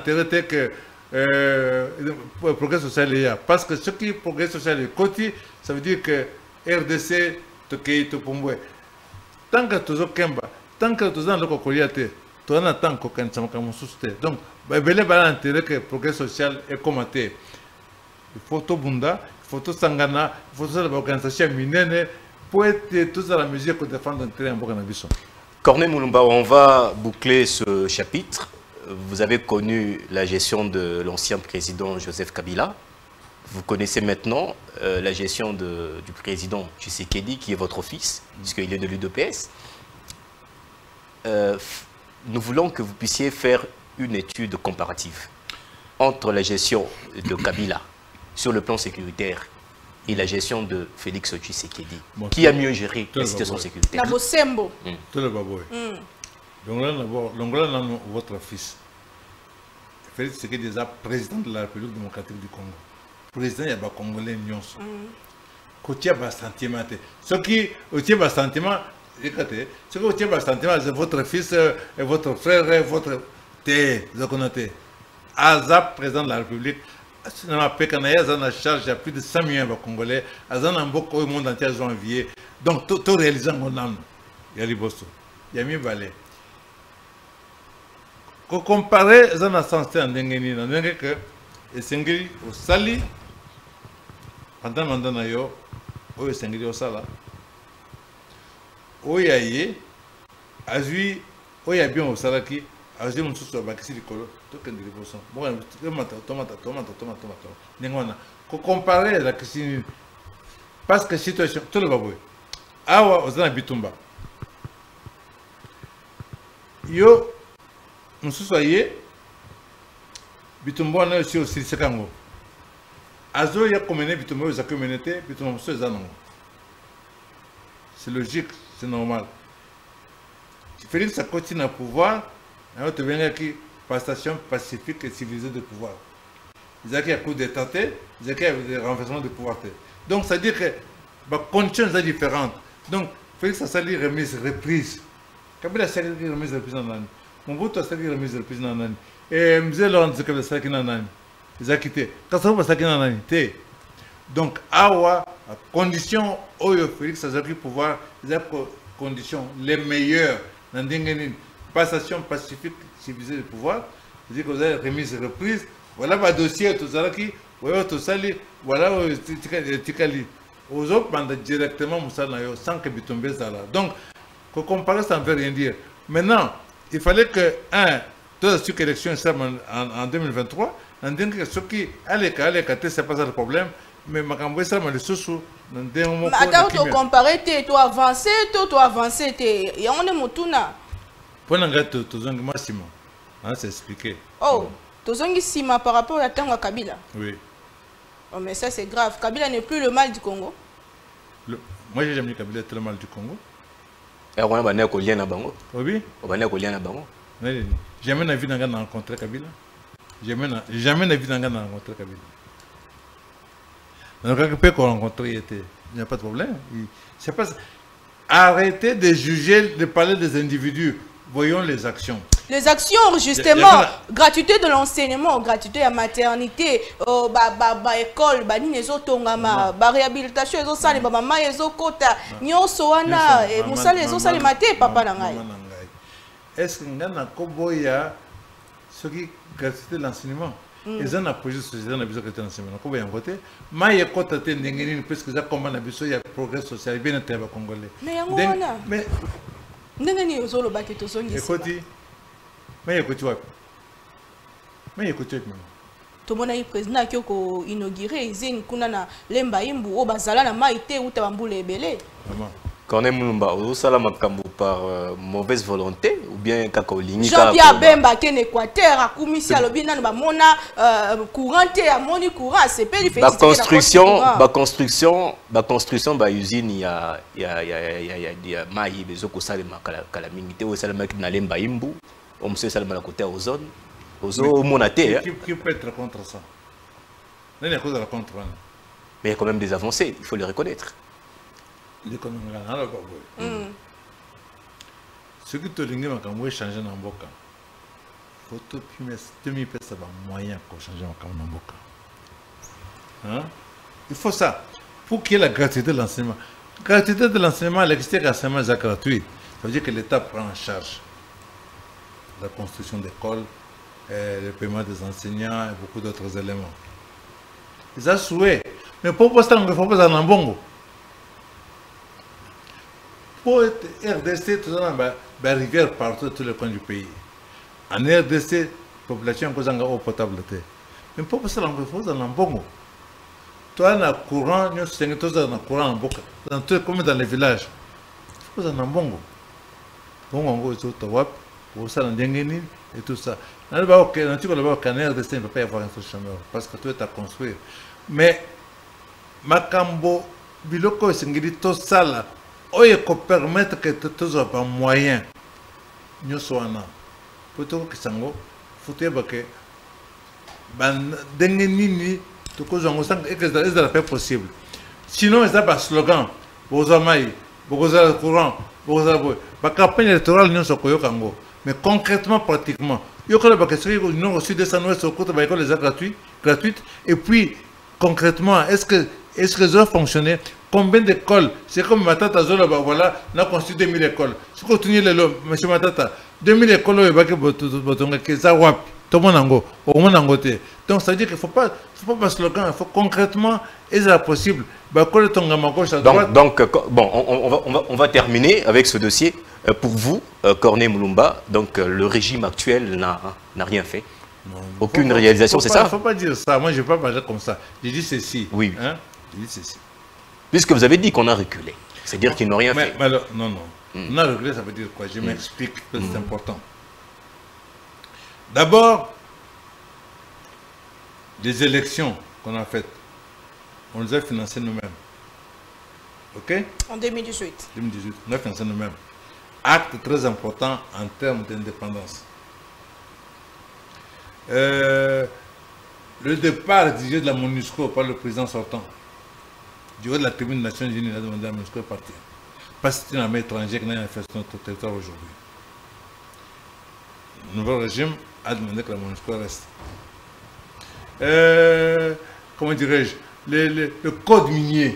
le progrès social est là. Parce que ce qui est progrès social est côté, ça veut dire que RDC te cueille te pombe. Tant que tu es au Kemba, tant que tu es dans le Cocoliate. Donc, il y a intérêt que le progrès social est commenté. Il faut tout Bunda, il faut tout Sangana, il faut toute l'organisation minene pour être tous à la mesure que défendre l'intérêt en Bokanabiso. Corneille Moulumba, on va boucler ce chapitre. Vous avez connu la gestion de l'ancien président Joseph Kabila. Vous connaissez maintenant la gestion du président Tshisekedi, qui est votre fils, puisqu'il est de l'UDPS. Nous voulons que vous puissiez faire une étude comparative. entre la gestion de Kabila sur le plan sécuritaire et la gestion de Félix Tshisekedi, qui a mieux géré la situation sécuritaire? Tout le baboy. Donc là, votre fils, Félix Tshisekedi est président de la République démocratique du Congo. Président, il y a des Congolais nyons. Quand il y a des sentiments, ce qui est un sentiment, c'est votre fils et votre frère et votre Azap, président de la République, il a en charge de plus de 100 millions de Congolais, Azan a beaucoup au monde entier ont envié. Donc, tout réalisé mon âme. Il y a les bosso. Il y a mis balai. Quand comparer, Azan a sensé en Dengeni, en Dengeni que, et Sengri au Sali, pendant Mandanayo, au Sengri au Sala, au Yaye, Azui, au Yabion au Salaki, Azui mon sous Bakisi du Colo, tout qu'un des bossons. Bon, tomate. N'engona. Quand comparer la question, parce que situation, tout le baboué. Awa, aux Bitumba. Yo, nous soyez, Bitumba, on a aussi aussi Sekango. Azo, il y a comme Bitumba, vous avez communauté, Bitumba, c'est logique, c'est normal. Si Félix a continué à pouvoir, on te venir qui passation pacifique et civilisée de pouvoir. Ils ont qui a coup d'état, ils ont qui a des renversements de pouvoir. Donc, ça veut dire que les conditions sont différentes. Donc, Félix a sali remise, reprise. Kabila a sali remise, reprise dans l'année. Mobutu a sali remise, reprise dans l'année. Et Mzee Laurent a sali sali dans l'année. Ils ont quitté. Kassabou a sali dans l'année. Donc, awa, conditions où Félix a sali pouvoir, ils ont conditions les meilleures. Dans une passation pacifique civilisée de pouvoir, c'est-à-dire que vous avez remise et reprise. Voilà le dossier, tout ça qui, voilà tout ça, voilà Tikali. Aux autres, directement, sans que Bitombe ça là. Donc, pour comparer, ça ne veut rien dire. Maintenant, il fallait que, toute cette élection en 2023, on dit que ce qui allait, c'est pas ça le problème, mais ma campagne, ça m'a le sous-sous. Attends, tu compares, tu avances, et on est moutuna. Pour n'engager tout le maximum, c'est expliqué. Oh, tout le par rapport à Tango Kabila. Oui. Oh, mais ça c'est grave. Kabila n'est plus le mal du Congo. Moi j'ai jamais dit Kabila est le mal du Congo. Et on a un lien à Bango. Oui. On a un lien à Bango. Jamais na vie n'a rencontré Kabila. Jamais na vie n'a rencontré Kabila. Donc quand on peut rencontrer, il n'y a pas de problème. C'est pas. Arrêtez de juger, de parler des individus. Voyons les actions. Les actions, justement, gratuité de l'enseignement, gratuité à maternité, école, réhabilitation, maman, kota, nyosoana, et moussale, maté, papa nangai. Est-ce qu'il y a un ce qui gratuité de l'enseignement? Ils ont approché la société, on a besoin de l'enseignement. Comment y a voté? Mais il y a quoi t'attendre n'engagez parce que ça comment on a besoin il y a progrès social bien intérêt congolais. Mais n'engagez aux autres bateaux sont ici. Écoutez, mais écoutez quoi? Mais écoutez quoi? Tout le monde a président qui a inauguré Izine Kunana Lemba Imbu au Bazala na Maïté ou Tabamboule Belé. Quand on est Moulumba, on a par mauvaise volonté ou bien Kakaolingi. Jean-Pierre Bemba qui est Équateur, à Koumissi à l'Obina, Mona courant et à Moni courant, c'est pas du fait. La construction, usine, il y a Maï, les autres Salema, Calamité, ou Salema qui n'a Lemba Imbu, on sait Salema la côté aux zones, aux monatés. Qui peut être contre ça? Il y a cause de la contre. Mais il y a quand même des avancées, il faut les reconnaître. Ce qui te lingue quand vous changez dans boka, faut tout mettre ça moyen pour changer dans boka. Il faut ça pour qu'il y ait la gratuité de l'enseignement. Gratuité de l'enseignement, l'extérieur l'enseignement est gratuit. Ça veut dire que l'État prend en charge la construction d'écoles, le paiement des enseignants et beaucoup d'autres éléments. Ils ont souhait, mais pour ça, on ne faut pas en bongo. Pour être RDC, tout ça, il rivière partout dans tous les coins du pays. En RDC, la population a une eau potable. Mais pour ça, il faut en bongo. Toi, on a courant, nous sommes tous dans le courant en boca. Dans tous comme dans les villages. Il faut en bongo. Bongo, c'est au tawap, pour ça, on a et tout ça. Dans le RDC, il ne peut pas y avoir un seul chômeur parce que tout est à construire. Mais, Makambo, Biloko, Singiri, tout ça là, il faut permettre que tout soit un moyen. Nous sommes plutôt que Sango, il faut que Dengenini, tout ce qui est possible. Sinon, c'est pas un slogan. Bozamaï, Bozal courant, Bozal. La campagne électorale, nous sommes Kango. Mais concrètement, pratiquement, il y a nous reçu des annuaires au côté de l'école gratuites. Et puis, concrètement, est-ce que ça a fonctionné? Combien d'écoles? C'est comme Matata Zola, voilà, on a construit 2000 écoles. Si vous continuez le lot, M. Matata, 2000 écoles, il y a que ça wap, tout le monde au monde en côté. Donc ça veut dire qu'il ne faut pas un slogan, il faut concrètement, est-ce que c'est possible? Donc, bon, on va terminer avec ce dossier. Pour vous, Corneille Mulumba, donc le régime actuel n'a rien fait. Non, aucune réalisation, c'est ça? Il ne faut pas dire ça. Moi, je ne vais pas parler comme ça. J'ai dit ceci. Oui. Hein? J'ai dit ceci. Puisque vous avez dit qu'on a reculé, c'est-à-dire qu'ils n'ont rien fait. Mais alors, non. On a reculé, ça veut dire quoi? Je m'explique, c'est important. D'abord, les élections qu'on a faites, on les a financées nous-mêmes. OK? En 2018. 2018, on a financé nous-mêmes. Acte très important en termes d'indépendance. Le départ dirigé de la MONUSCO par le président sortant, du haut de la tribune des Nations Unies, il a demandé à la MONUSCO de partir. Parce que c'est une armée étrangère qui n'a rien fait sur notre territoire aujourd'hui. Le nouveau régime a demandé que la MONUSCO reste. Comment dirais-je, le code minier.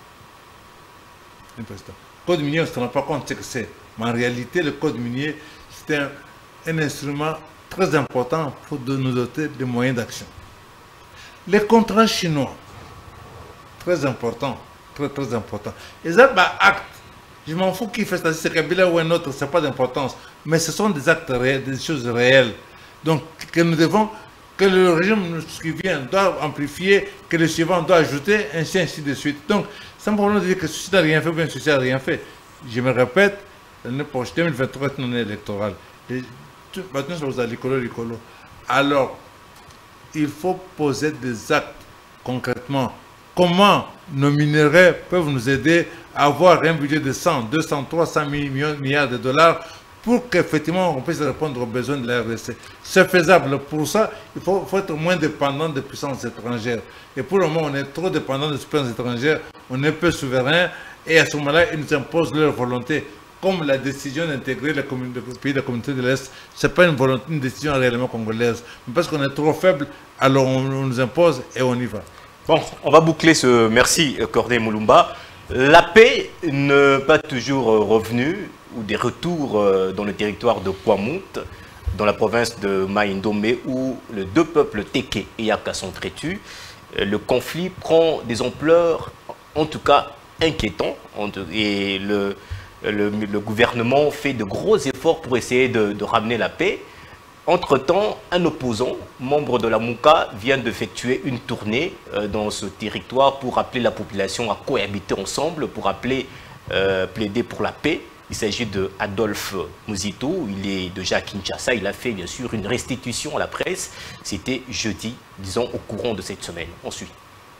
Le code minier, on ne se rend pas compte de ce que c'est. Mais en réalité, le code minier, c'est un instrument très important pour nous doter de moyens d'action. Les contrats chinois, très important, très important. Et ça, acte. Je m'en fous qui fait ça, si c'est Kabila ou un autre, ça n'a pas d'importance. Mais ce sont des actes réels, des choses réelles. Donc, que nous devons, que le régime qui vient doit amplifier, que le suivant doit ajouter, ainsi de suite. Donc, sans problème de dire que ceci n'a rien fait, bien ceci n'a rien fait. Je me répète, l'année prochaine, 2023 est une année électorale. Maintenant, vous avez l'écolo. Alors, il faut poser des actes concrètement. Comment nos minerais peuvent nous aider à avoir un budget de 100, 200, 300 milliards de dollars pour qu'effectivement on puisse répondre aux besoins de la RDC. C'est faisable. Pour ça, il faut être moins dépendant des puissances étrangères. Et pour le moment, on est trop dépendant des puissances étrangères, on est peu souverain, et à ce moment-là, ils nous imposent leur volonté. Comme la décision d'intégrer les pays de la communauté de l'Est, ce n'est pas une décision réellement congolaise. Mais parce qu'on est trop faible, alors on nous impose et on y va. Bon, on va boucler ce merci, Corneille Mulumba. La paix n'est pas toujours revenue, ou des retours dans le territoire de Kwamut, dans la province de Mai-Ndombe, où les deux peuples Teke et Yaka sont traitus. Le conflit prend des ampleurs, en tout cas inquiétantes, et le gouvernement fait de gros efforts pour essayer de ramener la paix. Entre-temps, un opposant, membre de la Mouka, vient d'effectuer une tournée dans ce territoire pour appeler la population à cohabiter ensemble, pour plaider pour la paix. Il s'agit de Adolphe Muzito, il est déjà à Kinshasa, il a fait bien sûr une restitution à la presse. C'était jeudi, disons au courant de cette semaine. Ensuite.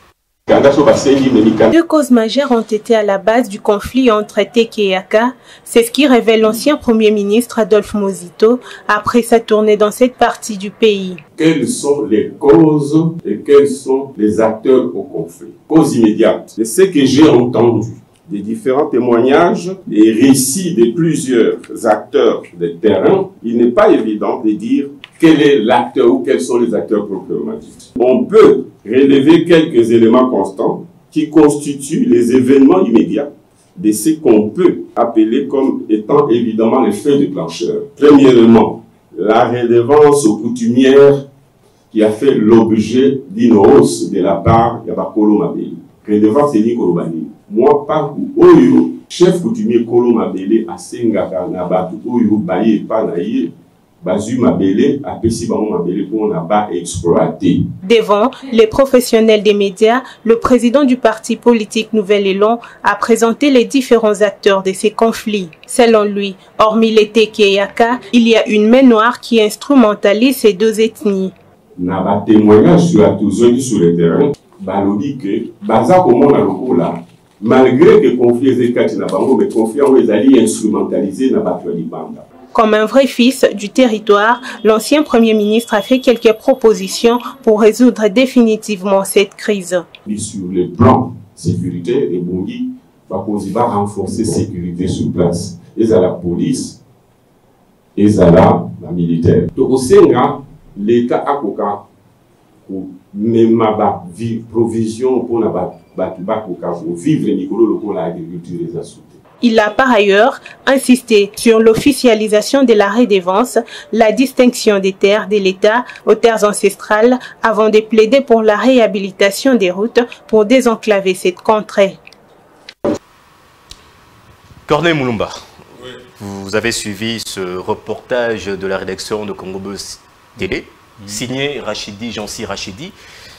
Deux causes majeures ont été à la base du conflit entre Teke et Yaka. C'est ce qui révèle l'ancien Premier ministre Adolphe Muzito après sa tournée dans cette partie du pays. Quelles sont les causes et quels sont les acteurs au conflit? Cause immédiate. C'est ce que j'ai entendu des différents témoignages et récits de plusieurs acteurs de terrain. Il n'est pas évident de dire quel est l'acteur ou quels sont les acteurs proprement dits. On peut relever quelques éléments constants qui constituent les événements immédiats de ce qu'on peut appeler comme étant évidemment les faits déclencheurs. Premièrement, la redevance coutumière qui a fait l'objet d'une hausse de la part de Bakolo Mabele. Redevance c'est Nikolobani. Moi, par Oyo, chef coutumier Kolo Mabele à Sengaka Nabatu Oyo Baye Panaye, Devant les professionnels des médias, le président du parti politique Nouvel Élan a présenté les différents acteurs de ces conflits. Selon lui, hormis les Teke et Yaka, il y a une main noire qui instrumentalise ces deux ethnies. N'a témoignage sur la sur le terrain, balobi que baza comment na lokola malgré que conflit ezekati na bango mais conflit les alliés instrumentalisés na bato libanda. Comme un vrai fils du territoire, l'ancien Premier ministre a fait quelques propositions pour résoudre définitivement cette crise. Sur le plan sécuritaire, les Bongi va renforcer la sécurité sur place. Et à la police, et à la militaire. Donc, au Sénégal, l'État a même provision pour vivre l'agriculture et la santé. Il a par ailleurs insisté sur l'officialisation de la redevance, la distinction des terres de l'État aux terres ancestrales avant de plaider pour la réhabilitation des routes pour désenclaver cette contrée. Corneille Moulumba, oui. Vous avez suivi ce reportage de la rédaction de Congo Buzz Télé, signé Jean-Cy Rachidi.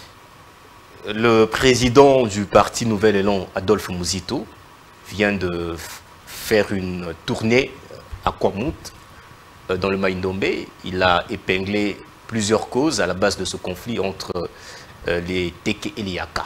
Le président du parti Nouvel Élan, Adolphe Mouzito, vient de faire une tournée à Kwamut, dans le Maïndombe. Il a épinglé plusieurs causes à la base de ce conflit entre les Teke et les Yaka.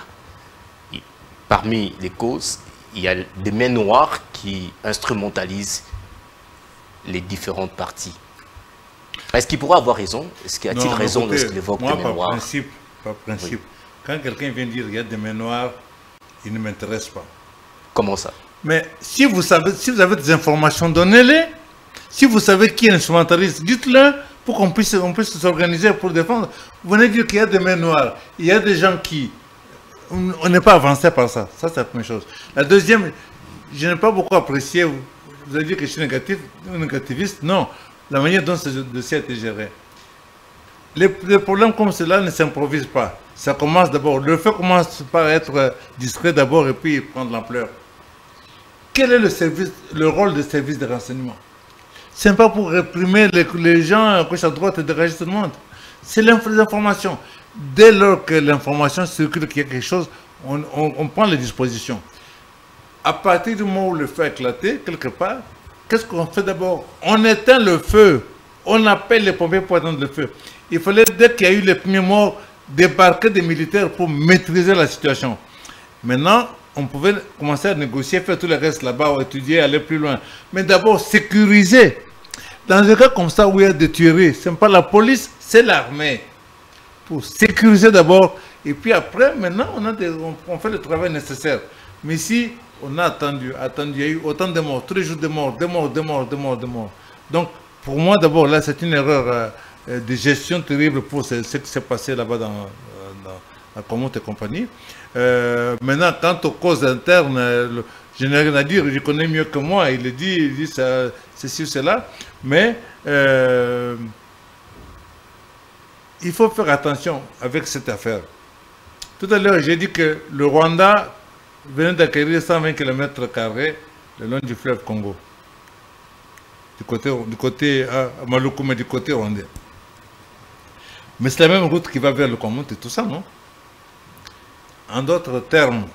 Parmi les causes, il y a des mains noires qui instrumentalisent les différentes parties. Est-ce qu'il pourra avoir raison? Est-ce qu'il a-t-il raison lorsqu'il évoque des mains noires? Par principe. Oui. Quand quelqu'un vient dire qu'il y a des mains noires, il ne m'intéresse pas. Comment ça? Mais si vous avez des informations, donnez-les. Si vous savez qui est instrumentaliste, dites-le pour qu'on puisse s'organiser pour défendre. Vous venez dire qu'il y a des mains noires. Il y a des gens qui... On n'est pas avancé par ça. Ça, c'est la première chose. La deuxième, je n'ai pas beaucoup apprécié. Vous avez dit que je suis négativiste. Non. La manière dont ce dossier a été géré. Les problèmes comme cela ne s'improvisent pas. Ça commence d'abord. Le fait commence par être discret d'abord et puis prendre l'ampleur. Quel est le rôle des services de renseignement? Ce n'est pas pour réprimer les gens à gauche à droite et dégager tout le monde. C'est l'information. Dès lors que l'information circule qu'il y a quelque chose, on prend les dispositions. À partir du moment où le feu a éclaté, quelque part, qu'est-ce qu'on fait d'abord? On éteint le feu. On appelle les pompiers pour éteindre le feu. Il fallait, dès qu'il y a eu les premiers morts, débarquer des militaires pour maîtriser la situation. Maintenant, on pouvait commencer à négocier, faire tout le reste là-bas, étudier, aller plus loin. Mais d'abord, sécuriser. Dans un cas comme ça où il y a des tueries, ce n'est pas la police, c'est l'armée. Pour sécuriser d'abord, et puis après, maintenant, on fait le travail nécessaire. Mais ici, on a attendu, il y a eu autant de morts, tous les jours de morts. Donc, pour moi, d'abord, là, c'est une erreur de gestion terrible pour ce qui s'est passé là-bas dans la Commonte et compagnie. Maintenant, quant aux causes internes, je n'ai rien à dire, je connais mieux que moi, il dit ceci ou cela, mais il faut faire attention avec cette affaire. Tout à l'heure, j'ai dit que le Rwanda venait d'acquérir 120 km² le long du fleuve Congo, du côté Maluku, mais du côté rwandais. Mais c'est la même route qui va vers le Congo et tout ça, non? En d'autres termes,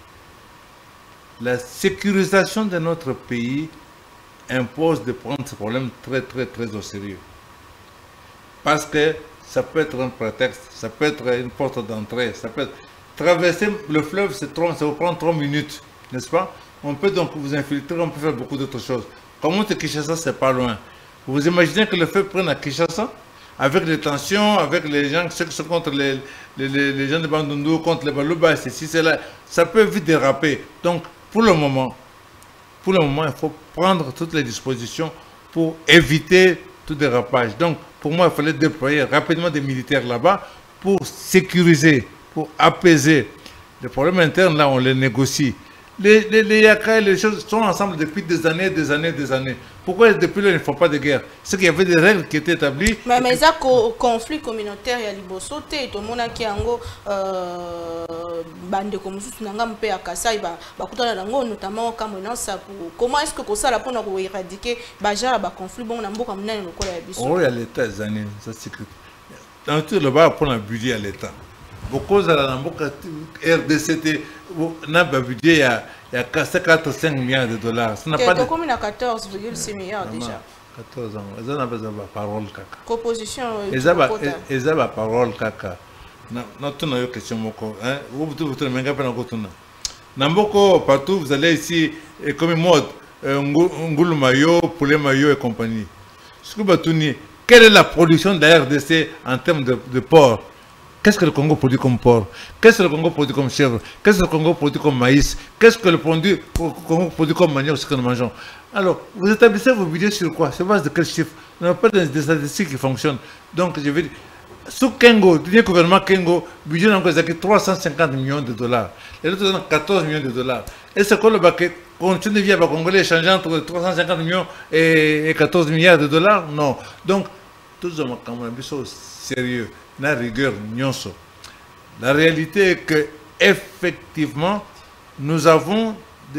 la sécurisation de notre pays impose de prendre ce problème très au sérieux. Parce que ça peut être un prétexte, ça peut être une porte d'entrée, ça peut être... Traverser le fleuve, ça vous prend 3 minutes, n'est-ce pas? On peut donc vous infiltrer, on peut faire beaucoup d'autres choses. Comment de Kinshasa, c'est pas loin. Vous imaginez que le feu prenne à Kinshasa? Avec les tensions, avec les gens qui sont contre les gens de Bandundu, contre les Baluba, ceci, cela, ça peut vite déraper. Donc, pour le moment, il faut prendre toutes les dispositions pour éviter tout dérapage. Donc, pour moi, il fallait déployer rapidement des militaires là-bas pour sécuriser, pour apaiser. Les problèmes internes, là, on les négocie. Les Yaka et les choses sont ensemble depuis des années. Pourquoi depuis là il ne faut pas de guerre? C'est qu'il y avait des règles qui étaient établies. Mais ça, conflit communautaire, il y a liboso, tout le monde qui a bande comme ça, n'angam à Kassai, notamment comme comment est-ce que ça la pour éradiquer baja ba conflit bon n'ambo comme nan le quoi la biso. Oh, il y a l'État zané, ça c'est que dans tout le bas pour un budget à l'État. Beaucoup de la RDC n'a pas budget il y a 4-5 milliards de dollars. Ça n'a pas de... Comme il y a 14,6 milliards déjà. 14 ans. Ils n'ont pas de parole, kaka. Proposition. Ils n'ont pas de parole, kaka. Notre question, Namboko, partout, vous allez ici, comme mode, Ngoulou Mayo, Poulet Mayo et compagnie. Quelle est la production de la RDC en termes de porc? Qu'est-ce que le Congo produit comme porc? Qu'est-ce que le Congo produit comme chèvre? Qu'est-ce que le Congo produit comme maïs? Qu'est-ce que le Congo produit comme manioc, ce que nous mangeons? Alors, vous établissez vos budgets sur quoi? C'est base de quel chiffre? Nous n'avons pas des statistiques qui fonctionnent. Donc, je vais dire, sous Kengo, le gouvernement Kengo, le budget n'a que 350 millions de dollars. Les autres ont 14 millions de dollars. Et c'est quoi le baquet? Continue de vivre à Congolais échanger entre 350 millions et 14 milliards de dollars? Non. Donc, tout ça, c'est sérieux. La rigueur, la réalité est que effectivement nous avons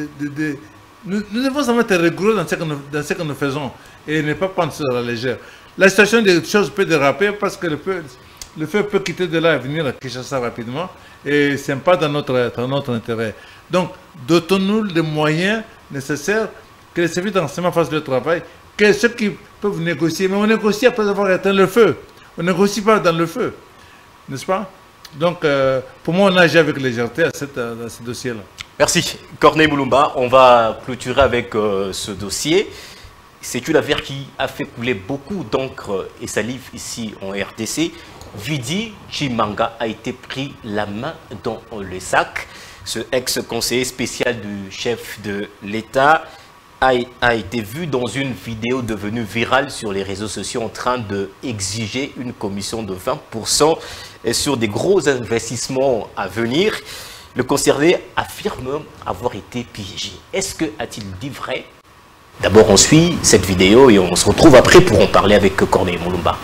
nous devons se mettre rigoureux dans ce que nous faisons et ne pas prendre ça à la légère. La situation des choses peut déraper parce que le feu peut quitter de là et venir à Kinshasa rapidement et ce n'est pas dans notre intérêt. Donc dotons-nous des moyens nécessaires que les services d'enseignement fassent le travail, que ceux qui peuvent négocier, mais on négocie après avoir éteint le feu. On ne négocie pas dans le feu, n'est-ce pas? Donc, pour moi, on a agi avec légèreté à ce dossier-là. Merci. Corneille Mulumba, on va clôturer avec ce dossier. C'est une affaire qui a fait couler beaucoup d'encre et salive ici en RDC. Vidi Chimanga a été pris la main dans le sac. Ce ex-conseiller spécial du chef de l'État a été vu dans une vidéo devenue virale sur les réseaux sociaux en train d'exiger une commission de 20% sur des gros investissements à venir. Le concerné affirme avoir été piégé. Est-ce que a-t-il dit vrai? D'abord, on suit cette vidéo et on se retrouve après pour en parler avec Corneille Mulumba.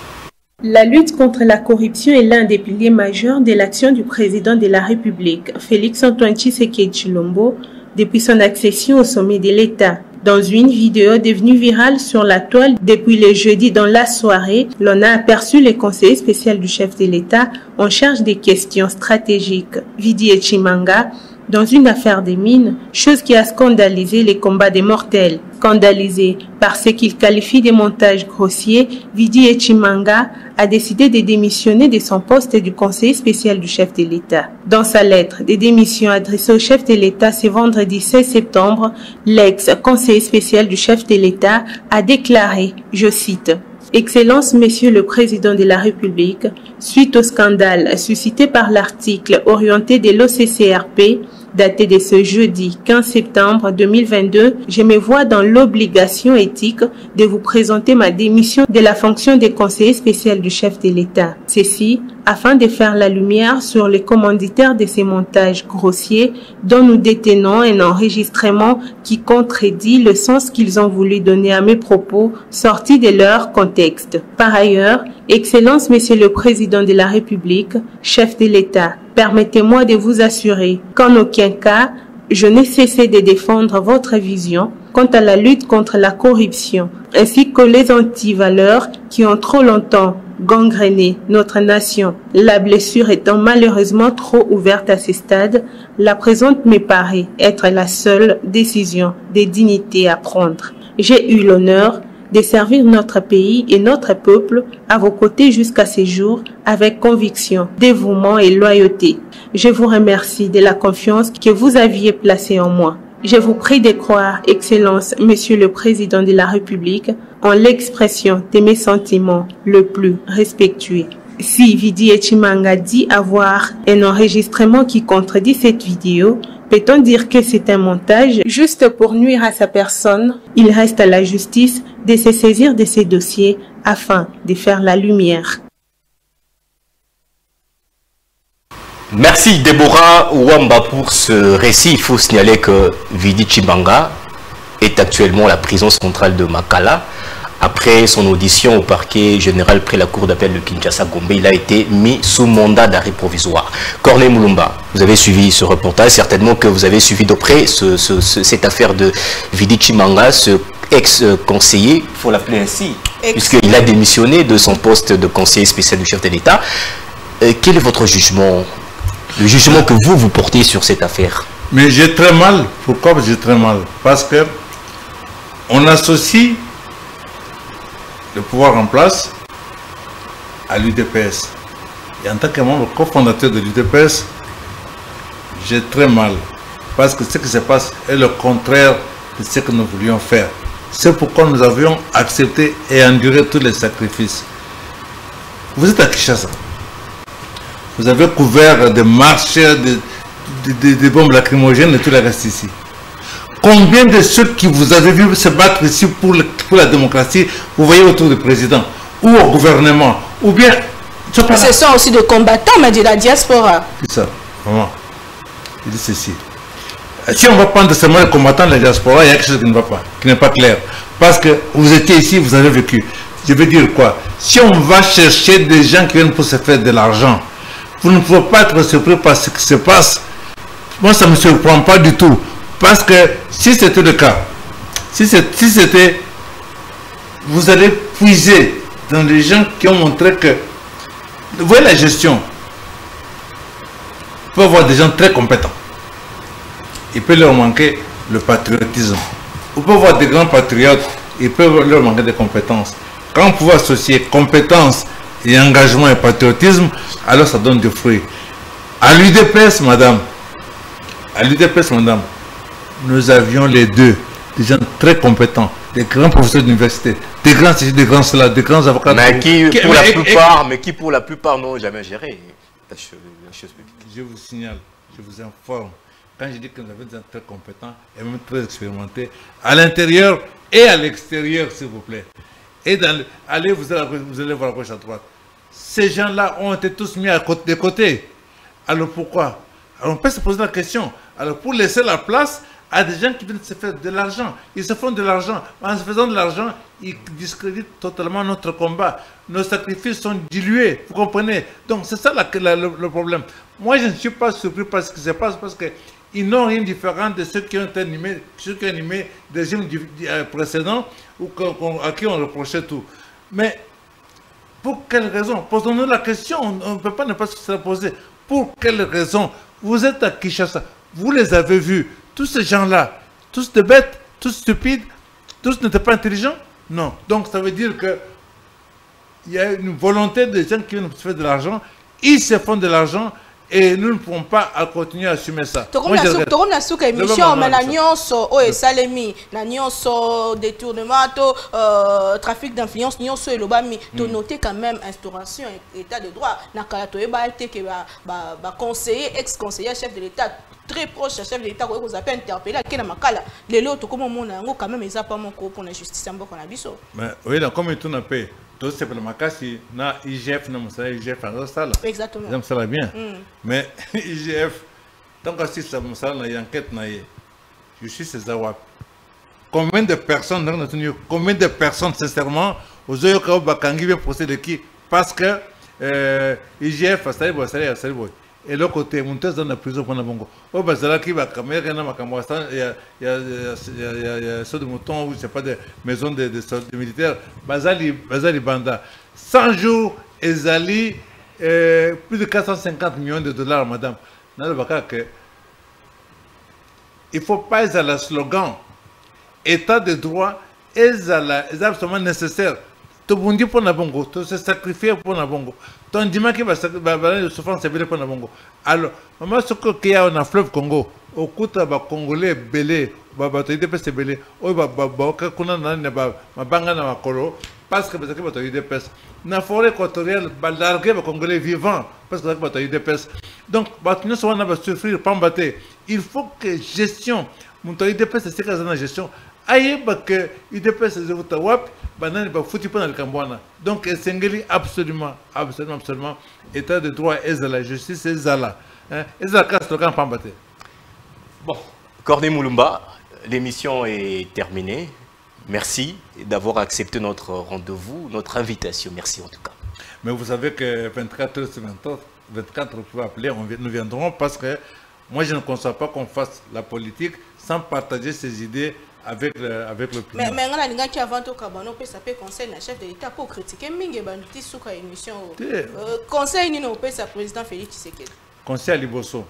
La lutte contre la corruption est l'un des piliers majeurs de l'action du président de la République, Félix-Antoine Tshisekedi Tshilombo, depuis son accession au sommet de l'État. Dans une vidéo devenue virale sur la toile depuis le jeudi dans la soirée, l'on a aperçu le conseiller spécial du chef de l'État en charge des questions stratégiques, Vidi Chimanga, dans une affaire des mines, chose qui a scandalisé les combats des mortels. Scandalisé par ce qu'il qualifie de montages grossiers, Vidi Chimanga a décidé de démissionner de son poste du conseiller spécial du chef de l'État. Dans sa lettre de démission adressée au chef de l'État ce vendredi 16 septembre, l'ex-conseiller spécial du chef de l'État a déclaré, je cite, « Excellence, Monsieur le Président de la République, suite au scandale suscité par l'article orienté de l'OCCRP, daté de ce jeudi 15 septembre 2022, je me vois dans l'obligation éthique de vous présenter ma démission de la fonction de conseiller spécial du chef de l'État. Ceci afin de faire la lumière sur les commanditaires de ces montages grossiers dont nous détenons un enregistrement qui contredit le sens qu'ils ont voulu donner à mes propos sortis de leur contexte. Par ailleurs, Excellence, Monsieur le Président de la République, chef de l'État, permettez-moi de vous assurer qu'en aucun cas, je n'ai cessé de défendre votre vision quant à la lutte contre la corruption, ainsi que les antivaleurs qui ont trop longtemps gangréné notre nation. La blessure étant malheureusement trop ouverte à ce stade, la présente me paraît être la seule décision de dignité à prendre. J'ai eu l'honneur de servir notre pays et notre peuple à vos côtés jusqu'à ce jour avec conviction, dévouement et loyauté. Je vous remercie de la confiance que vous aviez placée en moi. Je vous prie de croire, Excellence, Monsieur le Président de la République, en l'expression de mes sentiments le plus respectueux. Si Vidi Chimanga dit avoir un enregistrement qui contredit cette vidéo, peut-on dire que c'est un montage juste pour nuire à sa personne? Il reste à la justice de se saisir de ces dossiers afin de faire la lumière. Merci Déborah Ouamba pour ce récit. Il faut signaler que Vidi Chimanga est actuellement à la prison centrale de Makala. Après son audition au parquet général près la cour d'appel de Kinshasa-Gombe, il a été mis sous mandat d'arrêt provisoire. Corneille Moulumba, vous avez suivi ce reportage, certainement que vous avez suivi de près cette affaire de Vidi Chimanga, ce ex-conseiller, il faut l'appeler ainsi, puisqu'il a démissionné de son poste de conseiller spécial du chef de l'État. Quel est votre jugement, le jugement que vous portez sur cette affaire? Mais j'ai très mal. Pourquoi j'ai très mal? Parce que on associe le pouvoir en place à l'UDPS. Et en tant que membre cofondateur de l'UDPS, j'ai très mal. Parce que ce qui se passe est le contraire de ce que nous voulions faire. C'est pourquoi nous avions accepté et enduré tous les sacrifices. Vous êtes à Kinshasa. Vous avez couvert des marchés, des bombes lacrymogènes et tout le reste ici. Combien de ceux qui vous avez vu se battre ici pour la démocratie, vous voyez autour du président, ou au gouvernement, ou bien... Ce sont aussi des combattants, mais de la diaspora. C'est ça, vraiment. Il dit ceci. Si on va prendre seulement les combattants de la diaspora, il y a quelque chose qui ne va pas, qui n'est pas clair. Parce que vous étiez ici, vous avez vécu. Je veux dire quoi? Si on va chercher des gens qui viennent pour se faire de l'argent, vous ne pouvez pas être surpris par ce qui se passe. Moi, ça ne me surprend pas du tout. Parce que si c'était le cas, si c'était, vous allez puiser dans les gens qui ont montré que, vous voyez la gestion, il peut y avoir des gens très compétents. Il peut leur manquer le patriotisme. On peut avoir des grands patriotes, il peut leur manquer des compétences. Quand on peut associer compétences et engagement et patriotisme, alors ça donne du fruit. À l'UDPS, madame, nous avions les deux, des gens très compétents, des grands professeurs d'université, des grands ceci, des grands cela, des grands avocats. Mais qui pour la plupart n'ont jamais géré la chose publique. Je vous signale, je vous informe, quand je dis que nous avons des gens très compétents et même très expérimentés, à l'intérieur et à l'extérieur, s'il vous plaît. Et allez, vous allez voir à gauche, à droite. Ces gens-là ont été tous mis de côté. Alors pourquoi? Alors on peut se poser la question. Alors pour laisser la place à des gens qui viennent se faire de l'argent. Ils se font de l'argent. En se faisant de l'argent, ils discréditent totalement notre combat. Nos sacrifices sont dilués. Vous comprenez? Donc c'est ça le problème. Moi, je ne suis pas surpris par ce qui se passe parce qu'ils n'ont rien de différent de ceux qui ont animé des régimes précédents ou à qui on reprochait tout. Mais pour quelle raison? Posons-nous la question. On ne peut pas ne pas se la poser. Pour quelle raison? Vous êtes à Kinshasa. Vous les avez vus. Tous ces gens-là, tous des bêtes, tous stupides, tous n'étaient pas intelligents? Non. Donc ça veut dire que il y a une volonté des gens qui viennent se faire de l'argent. Ils se font de l'argent et nous ne pouvons pas continuer à assumer ça. Émission, mais la nyonso, salemi, la nyonso, détournement, trafic d'influence, nyonso et l'obami, tu noter quand même instauration état de droit. Nakalato eba été que conseiller, ex-conseiller, chef de l'État, très proche du chef de l'État, qu'on appelle interpellé à Kena Makala. Les autres, comme on quand même, ils n'ont pas mon cours pour la justice en Boko Nabiso. Mais oui, comme tout n'a pas. Tout simplement, si na IGF, IGF en salle. Exactement. Ça va bien. Mais IGF, tant que si ça me sale, il y a une enquête, je suis César. Combien de personnes, sincèrement, aux Oyoka Bakangi vient procéder qui? Parce que IGF, ça y est, et l'autre côté, mon test dans la prison pour Nabongo. Oh, bah, c'est là qui va caméra, il y a ceux de moutons, ou je sais pas, des maisons de militaires. Bazali Banda. 100 jours, Ezali, plus de 450 millions de dollars, madame. Il ne faut pas être à la slogan. État de droit est absolument nécessaire. Tu bondi pour Nabongo, tu se sacrifies pour Nabongo. Ton dimanche qui va se souffrance sévère pour Nabongo. Alors, maman, ce qu'il y a dans le fleuve Congo, au coup de Congolais belé, tu es belé, ou kuna na banga na makolo, parce que tu es IDPS. Dans la forêt équatoriale, larguer les Congolais vivants, parce que tu es IDPS. Donc, nous sommes souffrir, pas battre. Il faut que gestion, mon IDPS, c'est ce que la gestion. Aïe, que IDPS, c'est donc, c'est absolument, état de droit et la justice est là. Et la casse le camp. Bon, Corneille Moulumba, l'émission est terminée. Merci d'avoir accepté notre rendez-vous, notre invitation. Merci en tout cas. Mais vous savez que 24 sur 24, vous pouvez appeler, nous viendrons parce que moi je ne conçois pas qu'on fasse la politique sans partager ses idées avec le président. Mais on a dit qu'avant tout, on peut s'appeler conseil d'un chef de l'État pour critiquer Mingue Bandouti sous la émission. Conseil ni peut sa président Félix Tshisekedi. Conseil à Liboso.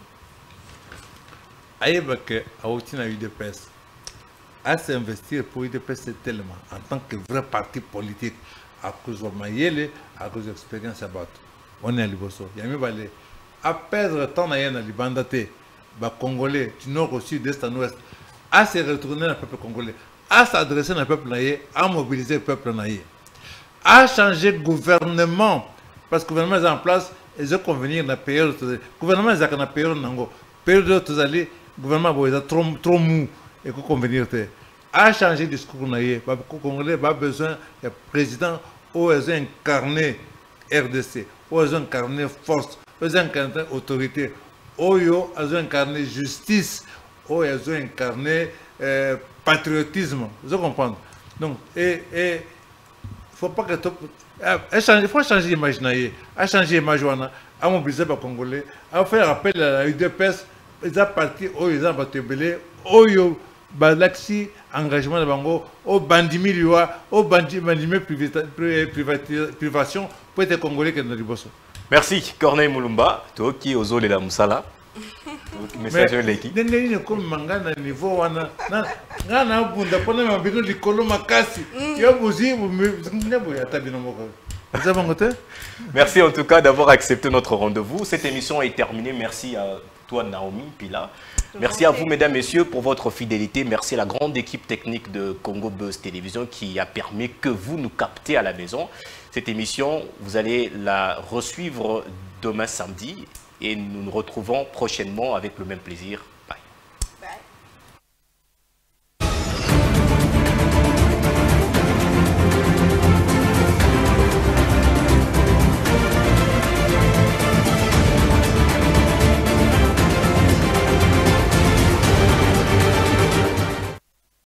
Aïe, à Outina UDPS. À s'investir pour UDPS, c'est tellement, en tant que vrai parti politique, à cause de Mayele, à cause de l'expérience à battre. On est à Liboso. Il y a mieux balé. À perdre le temps dans les bandatés, les Congolais, du nord au sud, d'est en ouest, à se retourner dans le peuple congolais, à s'adresser dans le peuple naïe, à mobiliser le peuple naïe, à changer de gouvernement, parce que le gouvernement est en place, et je convenir dans la période, le gouvernement est en période, période de gouvernement est trop mou, et qu'on convenir, à changer de discours naïe, le Congolais a besoin d'un président où ils ont incarné RDC, où ils ont incarné force, où ils ont incarné autorité, où ils ont incarné justice, où ils ont incarné patriotisme. Vous comprenez? Donc, il ne faut pas que il faut changer l'image, à changer l'image, à mobiliser les Congolais, à faire appel à la UDPS, ils ont parti, ils ont battu, ils ont balaxi engagement de bango au bandimi liwa au bandimi privation pour être congolais que nous bosso. Merci Corneille Moulumba, toi qui ozole la musala. Message leki. Ndenge ni comme manga na niveau wana na bunda pona mabino likolo makasi. Yo buzi bu ya tabino moko. Merci en tout cas d'avoir accepté notre rendez-vous. Cette émission est terminée. Merci à toi Naomi Pila. Merci à vous, mesdames, messieurs, pour votre fidélité. Merci à la grande équipe technique de Congo Buzz Télévision qui a permis que vous nous captez à la maison. Cette émission, vous allez la resuivre demain samedi et nous nous retrouvons prochainement avec le même plaisir.